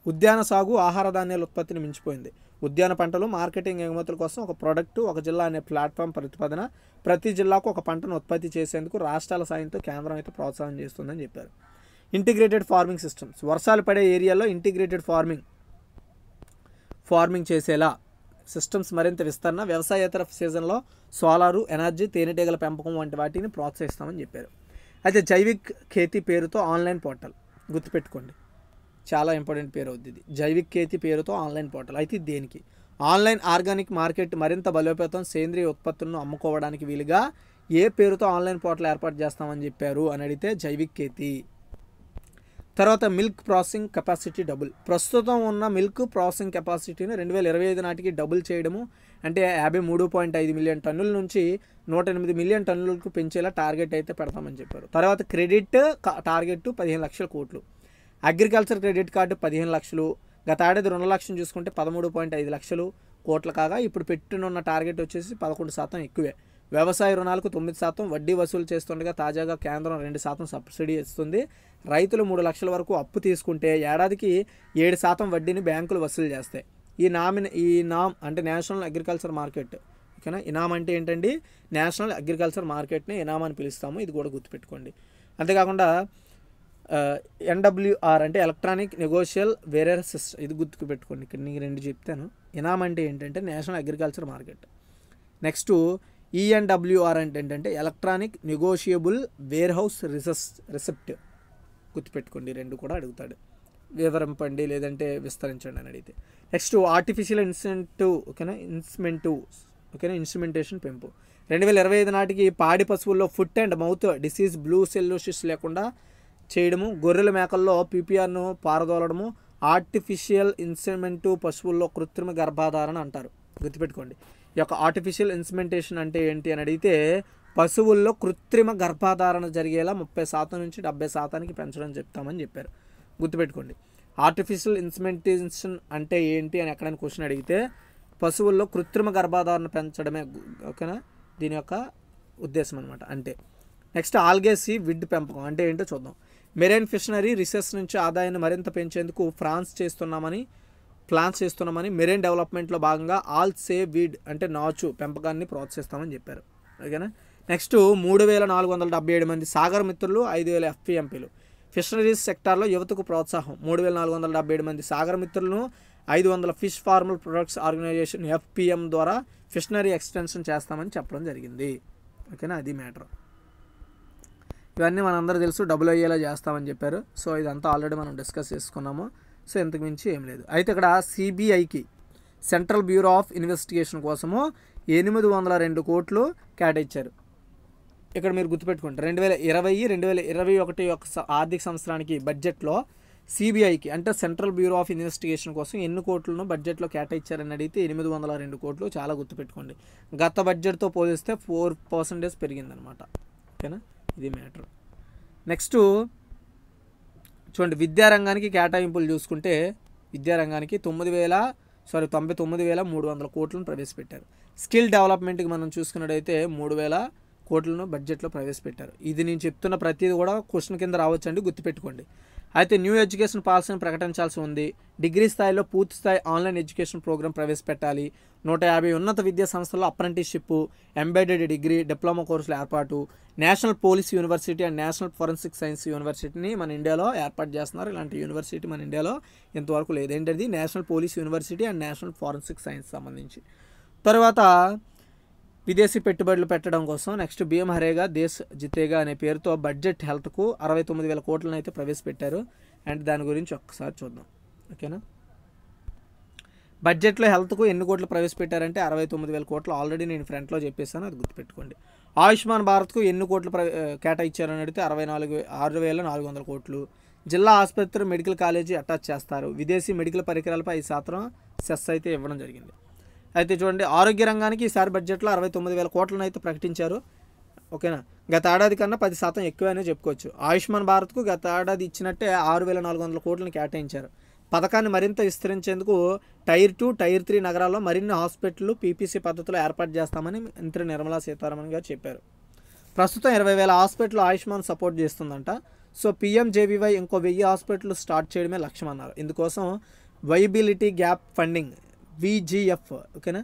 ఉద్యాన సాగు ఆహార ధాన్యాల ఉత్పత్తిని మించిపోయింది. ఉద్యాన పంటలు మార్కెటింగ్ ఎగుమతుల కోసం ఒక ప్రొడక్టు ఒక జిల్లా అనే ప్లాట్ఫామ్ ప్రతిపాదన. ప్రతి జిల్లాకు ఒక పంటను ఉత్పత్తి చేసేందుకు రాష్ట్రాల సాయంతో కేంద్రం అయితే ప్రోత్సాహం చేస్తుందని చెప్పారు. ఇంటిగ్రేటెడ్ ఫార్మింగ్ సిస్టమ్స్, వర్షాలు పడే ఏరియాలో ఇంటిగ్రేటెడ్ ఫార్మింగ్ ఫార్మింగ్ చేసేలా సిస్టమ్స్ మరింత విస్తరణ. వ్యవసాయేతర సీజన్లో సోలారు ఎనర్జీ, తేనెటీగల పెంపకం వంటి వాటిని ప్రోత్సహిస్తామని చెప్పారు. అయితే జైవిక్ ఖేతీ పేరుతో ఆన్లైన్ పోర్టల్, గుర్తుపెట్టుకోండి చాలా ఇంపార్టెంట్ పేరు అవుతుంది ఇది. జైవిక్ ఖేతీ పేరుతో ఆన్లైన్ పోర్టల్. అయితే దేనికి? ఆన్లైన్ ఆర్గానిక్ మార్కెట్ మరింత బలోపేతం, సేంద్రియ ఉత్పత్తులను అమ్ముకోవడానికి వీలుగా ఏ పేరుతో ఆన్లైన్ పోర్టల్ ఏర్పాటు చేస్తామని చెప్పారు అని అడిగితే జైవిక్ ఖేతీ. తర్వాత మిల్క్ ప్రాసెసింగ్ కెపాసిటీ డబుల్. ప్రస్తుతం ఉన్న మిల్క్ ప్రాసెసింగ్ కెపాసిటీని రెండు వేల ఇరవై ఐదు నాటికి డబుల్ చేయడము, అంటే యాభై మూడు పాయింట్ ఐదు మిలియన్ టన్నుల నుంచి నూట ఎనిమిది మిలియన్ టన్నులకు పెంచేలా టార్గెట్ అయితే పెడతామని చెప్పారు. తర్వాత క్రెడిట్ టార్గెట్ పదిహేను లక్షల కోట్లు. అగ్రికల్చర్ క్రెడిట్ కార్డు పదిహేను లక్షలు. గత ఏడాది రుణ లక్ష్యం చూసుకుంటే పదమూడు పాయింట్ ఐదు లక్షలు కోట్లు కాగా ఇప్పుడు పెట్టినున్న టార్గెట్ వచ్చేసి పదకొండు శాతం ఎక్కువే. వ్యవసాయ రుణాలకు తొమ్మిది శాతం వడ్డీ వసూలు చేస్తుండగా తాజాగా కేంద్రం రెండు శాతం సబ్సిడీ ఇస్తుంది. రైతులు మూడు లక్షల వరకు అప్పు తీసుకుంటే ఏడాదికి ఏడు శాతం వడ్డీని బ్యాంకులు వసూలు చేస్తాయి. ఈ నామిన ఈ నామ్ అంటే నేషనల్ అగ్రికల్చర్ మార్కెట్, ఓకేనా. ఇనామ్ అంటే ఏంటండి? నేషనల్ అగ్రికల్చర్ మార్కెట్ని ఇనామ్ అని పిలుస్తాము, ఇది కూడా గుర్తుపెట్టుకోండి. అంతేకాకుండా ఎన్డబ్ల్యూఆర్ అంటే ఎలక్ట్రానిక్ నెగోషియల్ వేరియర్ సిస్టమ్, ఇది గుర్తుపెట్టుకోండి. ఇక్కడ నీకు రెండు చెప్తాను. ఇనామ్ అంటే ఏంటంటే national agriculture market. Next ENWR అంటే ఏంటంటే ఎలక్ట్రానిక్ నెగోషియబుల్ వేర్ హౌస్ రిసెస్ రిసెప్ట్, గుర్తుపెట్టుకోండి. రెండు కూడా అడుగుతాడు, వివరింపండి లేదంటే విస్తరించండి అని అడిగితే. నెక్స్ట్ ఆర్టిఫిషియల్ ఇన్సెంటివ్, ఓకేనా, ఇన్స్మెంటివ్, ఓకేనా, ఇన్స్ట్రుమెంటేషన్ పెంపు. రెండు వేల ఇరవై ఐదు నాటికి పాడి పశువుల్లో foot and mouth disease brucellosis లేకుండా చేయడము, గొర్రెల మేకల్లో పీపీఆర్ను పారదోలడము, ఆర్టిఫిషియల్ ఇన్సెమెంటివ్ పశువుల్లో కృత్రిమ గర్భధారణ అంటారు, గుర్తుపెట్టుకోండి. ఈ యొక్క ఆర్టిఫిషియల్ ఇన్స్ట్రుమెంటేషన్ అంటే ఏంటి అని అడిగితే పశువుల్లో కృత్రిమ గర్భధారణ జరిగేలా ముప్పై శాతం నుంచి డెబ్బై శాతానికి పెంచడం చెప్తామని చెప్పారు, గుర్తుపెట్టుకోండి. ఆర్టిఫిషియల్ ఇన్స్ట్రుమెంటేషన్ అంటే ఏంటి అని ఎక్కడైనా క్వశ్చన్ అడిగితే పశువుల్లో కృత్రిమ గర్భధారణ పెంచడమే, ఓకేనా, దీని యొక్క ఉద్దేశం అనమాట. అంటే నెక్స్ట్ ఆల్గేసి విడ్ పెంపకం అంటే ఏంటో చూద్దాం. మెరైన్ ఫిషనరీ రీసెర్చ్ నుంచి ఆదాయాన్ని మరింత పెంచేందుకు ఫ్రాన్స్ చేస్తున్నామని ప్లాన్స్ చేస్తున్నామని మెరైన్ డెవలప్మెంట్లో భాగంగా ఆల్ సే వీడ్ అంటే నాచు పెంపకాన్ని ప్రోత్సహిస్తామని చెప్పారు, ఓకేనా. నెక్స్ట్ మూడు వేల నాలుగు వందల డెబ్బై ఏడు మంది సాగర మిత్రులు, ఐదు వేల ఎఫ్పిఎంపీలు. ఫిషనరీస్ సెక్టార్లో యువతకు ప్రోత్సాహం. మూడు వేల నాలుగు వందల డెబ్బై ఏడు మంది సాగర మిత్రులను ఐదు వందల fish formal products organization FPM ద్వారా ఫిషనరీ ఎక్స్టెన్షన్ చేస్తామని చెప్పడం జరిగింది, ఓకేనా. అది మ్యాటర్. ఇవన్నీ మనందరూ తెలుసు, డబ్బులు అయ్యేలా చేస్తామని చెప్పారు. సో ఇదంతా ఆల్రెడీ మనం డిస్కస్ చేసుకున్నాము. సో ఇంతకు మించి ఏం లేదు. అయితే ఇక్కడ సిబిఐకి సెంట్రల్ బ్యూరో ఆఫ్ ఇన్వెస్టిగేషన్ కోసము ఎనిమిది వందల రెండు కోట్లు కేటాయించారు. ఇక్కడ మీరు గుర్తుపెట్టుకోండి, రెండు వేల ఇరవై రెండు వేల ఇరవై ఒకటి యొక్క ఆర్థిక సంవత్సరానికి బడ్జెట్లో సిబిఐకి అంటే సెంట్రల్ బ్యూరో ఆఫ్ ఇన్వెస్టిగేషన్ కోసం ఎన్ని కోట్లను బడ్జెట్లో కేటాయించారని అడిగితే ఎనిమిది వందల రెండు కోట్లు. చాలా గుర్తుపెట్టుకోండి, గత బడ్జెట్తో పోలిస్తే ఫోర్ పర్సెంటేజ్ పెరిగిందనమాట, ఓకేనా. ఇది మ్యాటర్. నెక్స్ట్ చూడండి, విద్యారంగానికి కేటాయింపులు చూసుకుంటే విద్యారంగానికి తొమ్మిది వేల సారీ తొంభై తొమ్మిది వేల మూడు వందల కోట్లను ప్రవేశపెట్టారు. స్కిల్ డెవలప్మెంట్కి మనం చూసుకున్నట్టయితే మూడు వేల కోట్లను బడ్జెట్లో ప్రవేశపెట్టారు. ఇది నేను చెప్తున్న ప్రతిదీ కూడా క్వశ్చన్ కింద రావచ్చండి, గుర్తుపెట్టుకోండి. అయితే న్యూ ఎడ్యుకేషన్ పాలసీని ప్రకటించాల్సి ఉంది. డిగ్రీ స్థాయిలో పూర్తి స్థాయి ఆన్లైన్ ఎడ్యుకేషన్ ప్రోగ్రామ్ ప్రవేశపెట్టాలి. నూట యాభై ఉన్నత విద్యా సంస్థల్లో అప్రెంటిస్షిప్, ఎంబెడెడ్ డిగ్రీ, డిప్లొమా కోర్సుల ఏర్పాటు, national police university and national forensic science యూనివర్సిటీని మన ఇండియాలో ఏర్పాటు చేస్తున్నారు. ఇలాంటి యూనివర్సిటీ మన ఇండియాలో ఇంతవరకు లేదు. ఏంటది? National police university and national forensic science సంబంధించి. తర్వాత విదేశీ పెట్టుబడులు పెట్టడం కోసం నెక్స్ట్ బిఎం హరేగా దేశ్ జితేగా అనే పేరుతో బడ్జెట్ హెల్త్కు అరవై తొమ్మిది వేల కోట్లను అయితే ప్రవేశపెట్టారు. అండ్ దాని గురించి ఒక్కసారి చూద్దాం, ఓకేనా. బడ్జెట్లో హెల్త్కు ఎన్ని కోట్లు ప్రవేశపెట్టారంటే అరవై తొమ్మిది వేల కోట్లు. ఆల్రెడీ నేను ఫ్రంట్లో చెప్పేసాను, అది గుర్తుపెట్టుకోండి. ఆయుష్మాన్ భారత్కు ఎన్ని కోట్లు కేటాయించారని అడిగితే అరవై నాలుగు ఆరు వేల నాలుగు వందల కోట్లు. జిల్లా ఆసుపత్రి మెడికల్ కాలేజీ అటాచ్ చేస్తారు. విదేశీ మెడికల్ పరికరాలపై ఐదు శాతం సెస్ అయితే ఇవ్వడం జరిగింది. అయితే చూడండి, ఆరోగ్య రంగానికి ఈసారి బడ్జెట్లో అరవై తొమ్మిది వేల కోట్లను అయితే ప్రకటించారు, ఓకేనా. గత ఏడాది కన్నా పది శాతం ఎక్కువనే చెప్పుకోవచ్చు. ఆయుష్మాన్ భారత్కు గత ఏడాది ఇచ్చినట్టే ఆరు వేల నాలుగు వందల కోట్లను కేటాయించారు. పథకాన్ని మరింత విస్తరించేందుకు టైర్ టూ టైర్ త్రీ నగరాల్లో మరిన్ని హాస్పిటల్ పీపీసీ పద్ధతిలో ఏర్పాటు చేస్తామని మంత్రి నిర్మలా సీతారామన్ గారు చెప్పారు. ప్రస్తుతం ఇరవై వేల హాస్పిటల్ ఆయుష్మాన్ సపోర్ట్ చేస్తుందంట. సో పిఎంజేవీవై ఇంకో వెయ్యి హాస్పిటల్ స్టార్ట్ చేయడమే లక్ష్యం అన్నారు. ఇందుకోసం వైబిలిటీ గ్యాప్ ఫండింగ్ విజిఎఫ్, ఓకేనా,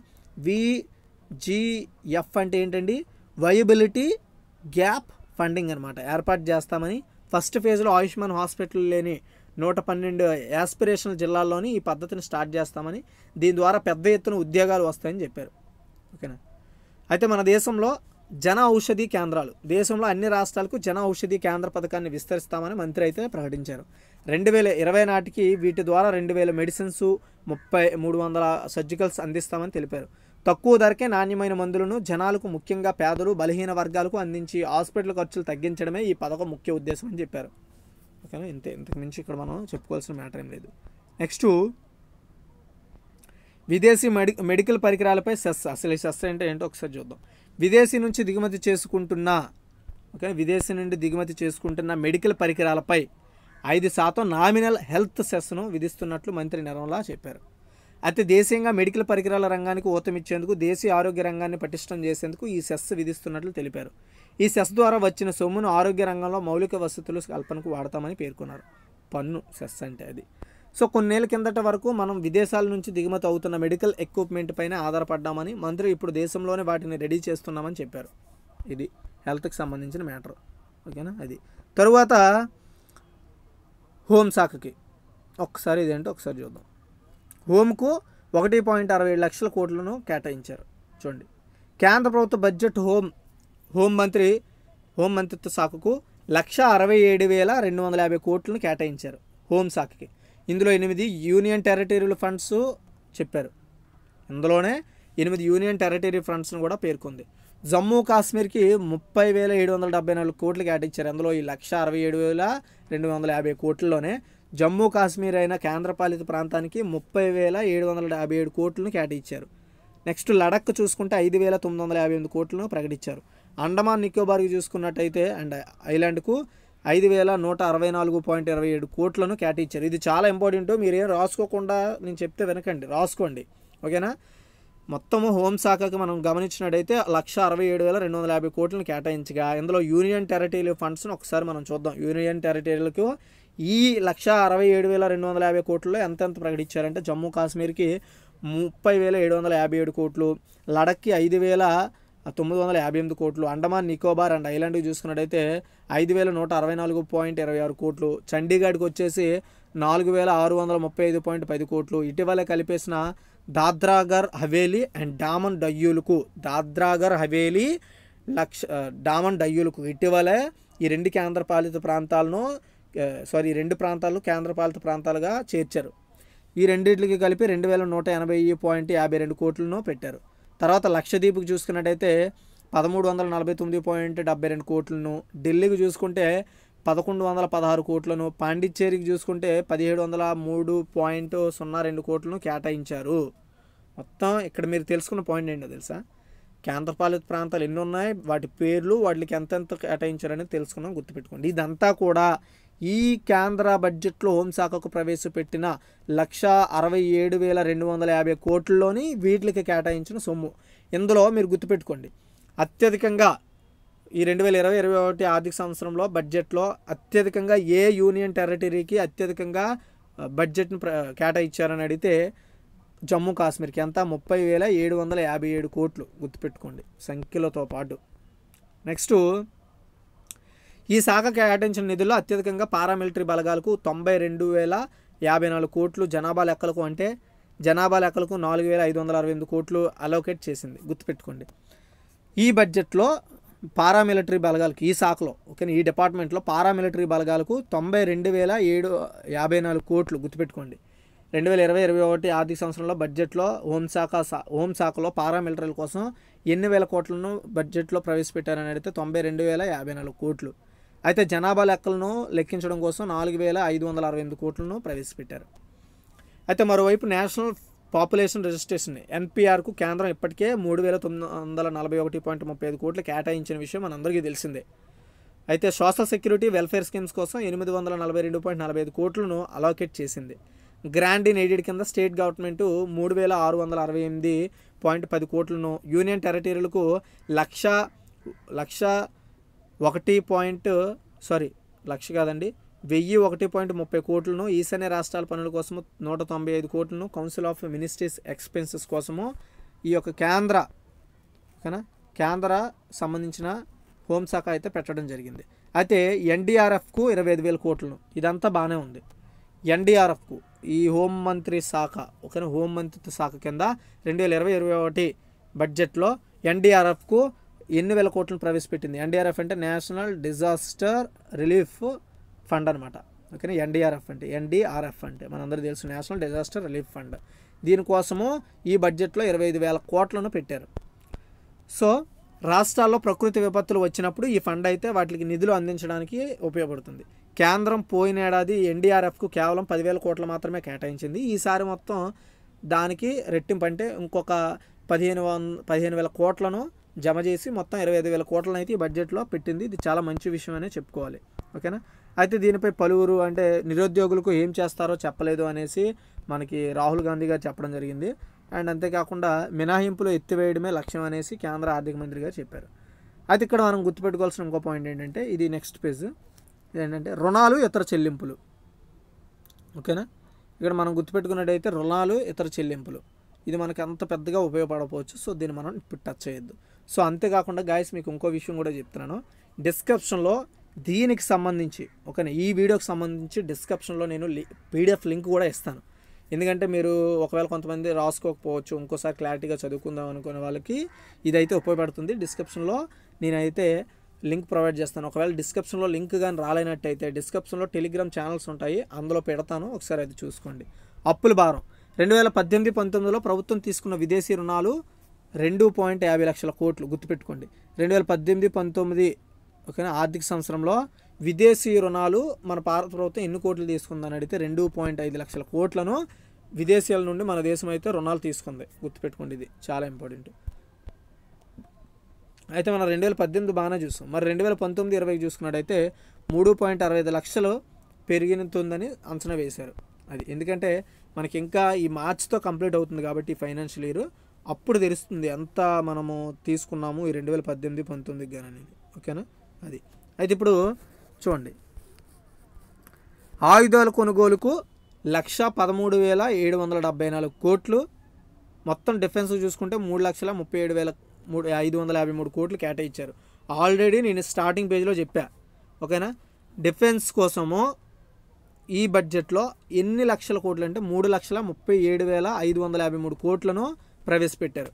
విజిఎఫ్ అంటే ఏంటండి, వైబిలిటీ గ్యాప్ ఫండింగ్ అనమాట, ఏర్పాటు చేస్తామని. ఫస్ట్ ఫేజ్లో ఆయుష్మాన్ హాస్పిటల్ లేని నూట పన్నెండు యాస్పిరేషనల్ జిల్లాల్లోని ఈ పద్ధతిని స్టార్ట్ చేస్తామని, దీని ద్వారా పెద్ద ఎత్తున ఉద్యోగాలు వస్తాయని చెప్పారు. ఓకేనా. అయితే మన దేశంలో జన ఔషధి కేంద్రాలు, దేశంలో అన్ని రాష్ట్రాలకు జన ఔషధి కేంద్ర పథకాన్ని విస్తరిస్తామని మంత్రి అయితే ప్రకటించారు. రెండు వేల ఇరవై నాటికి వీటి ద్వారా రెండు వేల మెడిసిన్స్, ముప్పై మూడు వందల సర్జికల్స్ అందిస్తామని తెలిపారు. తక్కువ ధరకే నాణ్యమైన మందులను జనాలకు, ముఖ్యంగా పేదలు, బలహీన వర్గాలకు అందించి హాస్పిటల్ ఖర్చులు తగ్గించడమే ఈ పథకం ముఖ్య ఉద్దేశం అని చెప్పారు. ఓకేనా. ఇంతే, ఇంతకు మించి ఇక్కడ మనం చెప్పుకోవాల్సిన మ్యాటర్ ఏం లేదు. నెక్స్ట్ విదేశీ మెడి మెడికల్ పరికరాలపై సెస్. అసలు ఈ సెస్ అంటే ఏంటో ఒకసారి చూద్దాం. విదేశీ నుంచి దిగుమతి చేసుకుంటున్న ఓకే విదేశీ నుండి దిగుమతి చేసుకుంటున్న మెడికల్ పరికరాలపై ఐదు శాతం నామినల్ హెల్త్ సెస్ను విధిస్తున్నట్లు మంత్రి నిర్మలా చెప్పారు. అయితే దేశీయంగా మెడికల్ పరికరాల రంగానికి ఊతమిచ్చేందుకు, దేశీయ ఆరోగ్య రంగాన్ని పటిష్టం చేసేందుకు ఈ సెస్ విధిస్తున్నట్లు తెలిపారు. ఈ సెస్ ద్వారా వచ్చిన సొమ్మును ఆరోగ్య రంగంలో మౌలిక వసతుల కల్పనకు వాడతామని పేర్కొన్నారు. పన్ను సెస్ అంటే అది. సో కొన్నేళ్ల కిందట వరకు మనం విదేశాల నుంచి దిగుమతి అవుతున్న మెడికల్ ఎక్విప్మెంట్ పైన ఆధారపడ్డామని, మంత్రి ఇప్పుడు దేశంలోనే వాటిని రెడీ చేస్తున్నామని చెప్పారు. ఇది హెల్త్కి సంబంధించిన మ్యాటర్. ఓకేనా. అది తరువాత హోంశాఖకి ఒక్కసారి ఇదేంటో ఒకసారి చూద్దాం. హోంకు ఒకటి పాయింట్ అరవై ఏడు లక్షల కోట్లను కేటాయించారు. చూడండి, కేంద్ర ప్రభుత్వ బడ్జెట్ హోం హోం మంత్రి హోం మంత్రిత్వ శాఖకు లక్ష అరవై ఏడు వేల రెండు వందల యాభై కోట్లను కేటాయించారు హోంశాఖకి. ఇందులో ఎనిమిది యూనియన్ టెరిటరీల ఫండ్స్ చెప్పారు. ఇందులోనే ఎనిమిది యూనియన్ టెరిటరీ ఫండ్స్ను కూడా పేర్కొంది. జమ్మూ కాశ్మీర్కి ముప్పై వేల ఏడు వందల డెబ్బై నాలుగు కోట్లు కేటాయించారు. అందులో ఈ లక్ష అరవై ఏడు వేల రెండు వందల యాభై కోట్లలోనే జమ్మూ కాశ్మీర్ అయిన కేంద్రపాలిత ప్రాంతానికి ముప్పై వేల ఏడు వందల యాభై ఏడు కోట్లను కేటాయించారు. నెక్స్ట్ లడక్ చూసుకుంటే ఐదు వేల తొమ్మిది వందల యాభై ఎనిమిది కోట్లను ప్రకటించారు. అండమాన్ నికోబార్కి చూసుకున్నట్టయితే అండ్ ఐలాండ్కు ఐదు వేల నూట అరవై నాలుగు పాయింట్ ఇరవై ఏడు కోట్లను కేటాయించారు. ఇది చాలా ఇంపార్టెంట్, మీరేం రాసుకోకుండా నేను చెప్తే వినకండి, రాసుకోండి. ఓకేనా. మొత్తము హోంశాఖకి మనం గమనించినట్టయితే లక్ష అరవై ఏడు వేల రెండు వందల యాభై కోట్లను కేటాయించగా, ఇందులో యూనియన్ టెరిటరీ ఫండ్స్ను ఒకసారి మనం చూద్దాం. యూనియన్ టెరిటరీలకు ఈ లక్ష అరవై ఏడు వేల రెండు వందల యాభై కోట్లలో ఎంతెంత ప్రకటించారంటే, జమ్మూ కాశ్మీర్కి ముప్పై వేల ఏడు వందల యాభై ఏడు కోట్లు, లడక్కి ఐదు వేల తొమ్మిది వందల యాభై ఎనిమిది కోట్లు, అండమాన్ నికోబార్ అండ్ ఐలాండ్కి చూసుకున్నట్టయితే ఐదు వేల నూట అరవై నాలుగు పాయింట్ ఇరవై ఆరు కోట్లు, చండీగఢ్కి వచ్చేసి నాలుగు వేల ఆరు వందల ముప్పై ఐదు పాయింట్ పది కోట్లు, ఇటీవల కలిపేసిన దాద్రాగర్ హవేలీ అండ్ డామన్ డయ్యూలకు దాద్రాగర్ హవేలీ లక్ష డామన్ డయ్యూలకు ఇటీవలే ఈ రెండు కేంద్రపాలిత ప్రాంతాలను సారీ రెండు ప్రాంతాలను కేంద్రపాలిత ప్రాంతాలుగా చేర్చారు. ఈ రెండింటికి కలిపి రెండు వేల నూట ఎనభై పాయింట్ యాభై రెండు కోట్లను పెట్టారు. తర్వాత లక్షద్వీప్కి చూసుకున్నట్టయితే పదమూడు వందల నలభై తొమ్మిది పాయింట్ డెబ్బై రెండు కోట్లను, ఢిల్లీకి చూసుకుంటే పదకొండు వందల పదహారు కోట్లను, పాండిచ్చేరికి చూసుకుంటే పదిహేడు వందల మూడు పాయింట్ సున్నా రెండు కోట్లను కేటాయించారు. మొత్తం ఇక్కడ మీరు తెలుసుకున్న పాయింట్ ఏంటో తెలుసా, కేంద్రపాలిత ప్రాంతాలు ఎన్ని ఉన్నాయి, వాటి పేర్లు, వాటికి ఎంతెంత కేటాయించారని తెలుసుకున్నాం, గుర్తుపెట్టుకోండి. ఇదంతా కూడా ఈ కేంద్ర బడ్జెట్లో హోంశాఖకు ప్రవేశపెట్టిన లక్ష అరవై ఏడు వేల రెండు వందల యాభై కోట్లలోని వీటికి కేటాయించిన సొమ్ము. ఇందులో మీరు గుర్తుపెట్టుకోండి, అత్యధికంగా ఈ రెండు వేల ఇరవై ఇరవై ఒకటి ఆర్థిక సంవత్సరంలో బడ్జెట్లో అత్యధికంగా ఏ యూనియన్ టెరిటరీకి అత్యధికంగా బడ్జెట్ను ప్ర కేటాయించారని అడిగితే జమ్మూ కాశ్మీర్కి ఎంత, ముప్పై వేల ఏడు వందల యాభై ఏడు కోట్లు. గుర్తుపెట్టుకోండి సంఖ్యలతో పాటు. నెక్స్ట్, ఈ శాఖ కేటాయించిన నిధుల్లో అత్యధికంగా పారామిలిటరీ బలగాలకు తొంభై రెండు వేల యాభై నాలుగు కోట్లు, జనాభా లెక్కలకు అంటే జనాభా లెక్కలకు నాలుగు వేల ఐదు వందల అరవై ఎనిమిది కోట్లు అలోకేట్ చేసింది. గుర్తుపెట్టుకోండి, ఈ బడ్జెట్లో పారామిలిటరీ బలగాలకు ఈ శాఖలో ఓకే ఈ డిపార్ట్మెంట్లో పారామిలిటరీ బలగాలకు తొంభై రెండు వేల ఏడు యాభై నాలుగు కోట్లు. గుర్తుపెట్టుకోండి, రెండు వేల ఇరవై ఇరవై ఒకటి ఆర్థిక సంవత్సరంలో బడ్జెట్లో హోంశాఖ హోంశాఖలో పారామిలిటరీల కోసం ఎన్ని వేల కోట్లను బడ్జెట్లో ప్రవేశపెట్టారని అడిగితే తొంభై రెండు వేల యాభై నాలుగు కోట్లు. అయితే జనాభా లెక్కలను లెక్కించడం కోసం నాలుగు వేల ఐదు వందల అరవై ఎనిమిది కోట్లను ప్రవేశపెట్టారు. అయితే మరోవైపు నేషనల్ పాపులేషన్ రిజిస్ట్రేషన్ ఎన్పిఆర్కు కేంద్రం ఇప్పటికే మూడు వేల తొమ్మిది వందల నలభై ఒకటి పాయింట్ ముప్పై ఐదు కోట్లు కేటాయించిన విషయం మనందరికీ తెలిసిందే. అయితే సోషల్ సెక్యూరిటీ వెల్ఫేర్ స్కీమ్స్ కోసం ఎనిమిది వందల నలభై రెండు పాయింట్ నలభై ఐదు కోట్లను అలోకేట్ చేసింది. గ్రాండ్ ఇన్ ఎయిడెడ్ కింద స్టేట్ గవర్నమెంట్ మూడు వేల ఆరు వందల అరవై ఎనిమిది పాయింట్ పది కోట్లను, యూనియన్ టెరిటరీలకు లక్ష లక్ష ఒకటి పాయింట్ సారీ లక్ష కాదండి వెయ్యి ఒకటి పాయింట్ ముప్పై కోట్లను ఈశాన్య రాష్ట్రాల పనుల కోసము నూట తొంభై ఐదు కోట్లను కౌన్సిల్ ఆఫ్ మినిస్ట్రీస్ ఎక్స్పెన్సెస్ కోసము ఈ యొక్క కేంద్ర ఓకేనా కేంద్ర సంబంధించిన హోంశాఖ అయితే పెట్టడం జరిగింది. అయితే ఎన్డీఆర్ఎఫ్కు ఇరవై ఐదు వేల కోట్లను ఇదంతా బాగానే ఉంది. ఎన్డీఆర్ఎఫ్కు ఈ హోం మంత్రి శాఖ ఓకేనా హోం మంత్రిత్వ శాఖ కింద రెండు వేల ఇరవై ఇరవై ఒకటి బడ్జెట్లో ఎన్డీఆర్ఎఫ్కు ఎన్ని వేల కోట్లను ప్రవేశపెట్టింది. ఎన్డీఆర్ఎఫ్ అంటే నేషనల్ డిజాస్టర్ రిలీఫ్ ఫండ్ అనమాట. ఓకేనా ఎన్డీఆర్ఎఫ్ అంటే ఎన్డీఆర్ఎఫ్ అంటే మనందరూ తెలుసు నేషనల్ డిజాస్టర్ రిలీఫ్ ఫండ్. దీనికోసము ఈ బడ్జెట్లో ఇరవై ఐదు వేల కోట్లను పెట్టారు. సో రాష్ట్రాల్లో ప్రకృతి విపత్తులు వచ్చినప్పుడు ఈ ఫండ్ అయితే వాటికి నిధులు అందించడానికి ఉపయోగపడుతుంది. కేంద్రం పోయిన ఏడాది ఎన్డీఆర్ఎఫ్కు కేవలం పదివేల కోట్లు మాత్రమే కేటాయించింది. ఈసారి మొత్తం దానికి రెట్టింపు అంటే ఇంకొక పదిహేను వంద పదిహేను వేల కోట్లను జమ చేసి మొత్తం ఇరవై ఐదు వేల కోట్లను అయితే ఈ బడ్జెట్లో పెట్టింది. ఇది చాలా మంచి విషయం అనే చెప్పుకోవాలి. ఓకేనా. అయితే దీనిపై పలువురు అంటే నిరుద్యోగులకు ఏం చేస్తారో చెప్పలేదు అనేసి మనకి రాహుల్ గాంధీ గారు చెప్పడం జరిగింది. అండ్ అంతేకాకుండా మినహాయింపులు ఎత్తివేయడమే లక్ష్యం అనేసి కేంద్ర ఆర్థిక మంత్రి గారు చెప్పారు. అయితే ఇక్కడ మనం గుర్తుపెట్టుకోవాల్సిన ఇంకో పాయింట్ ఏంటంటే ఇది నెక్స్ట్ పేజ్ ఏంటంటే రుణాలు ఇతర చెల్లింపులు. ఓకేనా. ఇక్కడ మనం గుర్తుపెట్టుకున్నట్టయితే రుణాలు ఇతర చెల్లింపులు ఇది మనకు అంత పెద్దగా ఉపయోగపడకపోవచ్చు. సో దీన్ని మనం ఇప్పుడు టచ్ చేయొద్దు. సో అంతేకాకుండా గాయస్ మీకు ఇంకో విషయం కూడా చెప్తున్నాను. డిస్క్రిప్షన్లో దీనికి సంబంధించి ఓకేనా ఈ వీడియోకి సంబంధించి డిస్క్రిప్షన్లో నేను పీడిఎఫ్ లింక్ కూడా ఇస్తాను. ఎందుకంటే మీరు ఒకవేళ కొంతమంది రాసుకోకపోవచ్చు ఇంకోసారి క్లారిటీగా చదువుకుందాం అనుకునే వాళ్ళకి ఇదైతే ఉపయోగపడుతుంది. డిస్క్రిప్షన్లో నేనైతే లింక్ ప్రొవైడ్ చేస్తాను. ఒకవేళ డిస్క్రిప్షన్లో లింక్ కానీ రాలేనట్టయితే డిస్క్రిప్షన్లో టెలిగ్రామ్ ఛానల్స్ ఉంటాయి, అందులో పెడతాను, ఒకసారి అది చూసుకోండి. అప్పుల భారం రెండు వేల పద్దెనిమిది పంతొమ్మిదిలో ప్రభుత్వం తీసుకున్న విదేశీ రుణాలు రెండు పాయింట్ యాభై లక్షల కోట్లు గుర్తుపెట్టుకోండి. రెండు వేల పద్దెనిమిది పంతొమ్మిది ఓకేనా ఆర్థిక సంవత్సరంలో విదేశీ రుణాలు మన భారత ప్రభుత్వం ఎన్ని కోట్లు తీసుకుందని అడిగితే రెండు పాయింట్ ఐదు లక్షల కోట్లను విదేశీయాల నుండి మన దేశం అయితే రుణాలు తీసుకుంది. గుర్తుపెట్టుకోండి, ఇది చాలా ఇంపార్టెంట్. అయితే మనం రెండు వేల పద్దెనిమిది బాగానే చూస్తాం. మరి రెండు వేల పంతొమ్మిది ఇరవై చూసుకున్నట్టయితే మూడు పాయింట్ అరవై ఐదు లక్షలు పెరిగినతుందని అంచనా వేశారు. అది ఎందుకంటే మనకి ఇంకా ఈ మార్చ్తో కంప్లీట్ అవుతుంది కాబట్టి ఫైనాన్షియల్ ఇయర్ అప్పుడు తెలుస్తుంది ఎంత మనము తీసుకున్నాము ఈ రెండు వేల పద్దెనిమిది పంతొమ్మిది కానీ అనేది. ఓకేనా. అది అయితే ఇప్పుడు చూడండి ఆయుధాల కొనుగోలుకు లక్ష పదమూడు వేల ఏడు వందల డెబ్బై నాలుగు కోట్లు మొత్తం డిఫెన్స్ చూసుకుంటే మూడు లక్షల ముప్పై ఏడు వేల మూడు ఐదు వందల యాభై మూడు కోట్లు కేటాయించారు. ఆల్రెడీ నేను స్టార్టింగ్ పేజ్లో చెప్పా. ఓకేనా. డిఫెన్స్ కోసము ఈ బడ్జెట్లో ఎన్ని లక్షల కోట్లు అంటే మూడు లక్షల ముప్పై ఏడు వేల ఐదు వందల యాభై మూడు కోట్లను ప్రవేశపెట్టారు.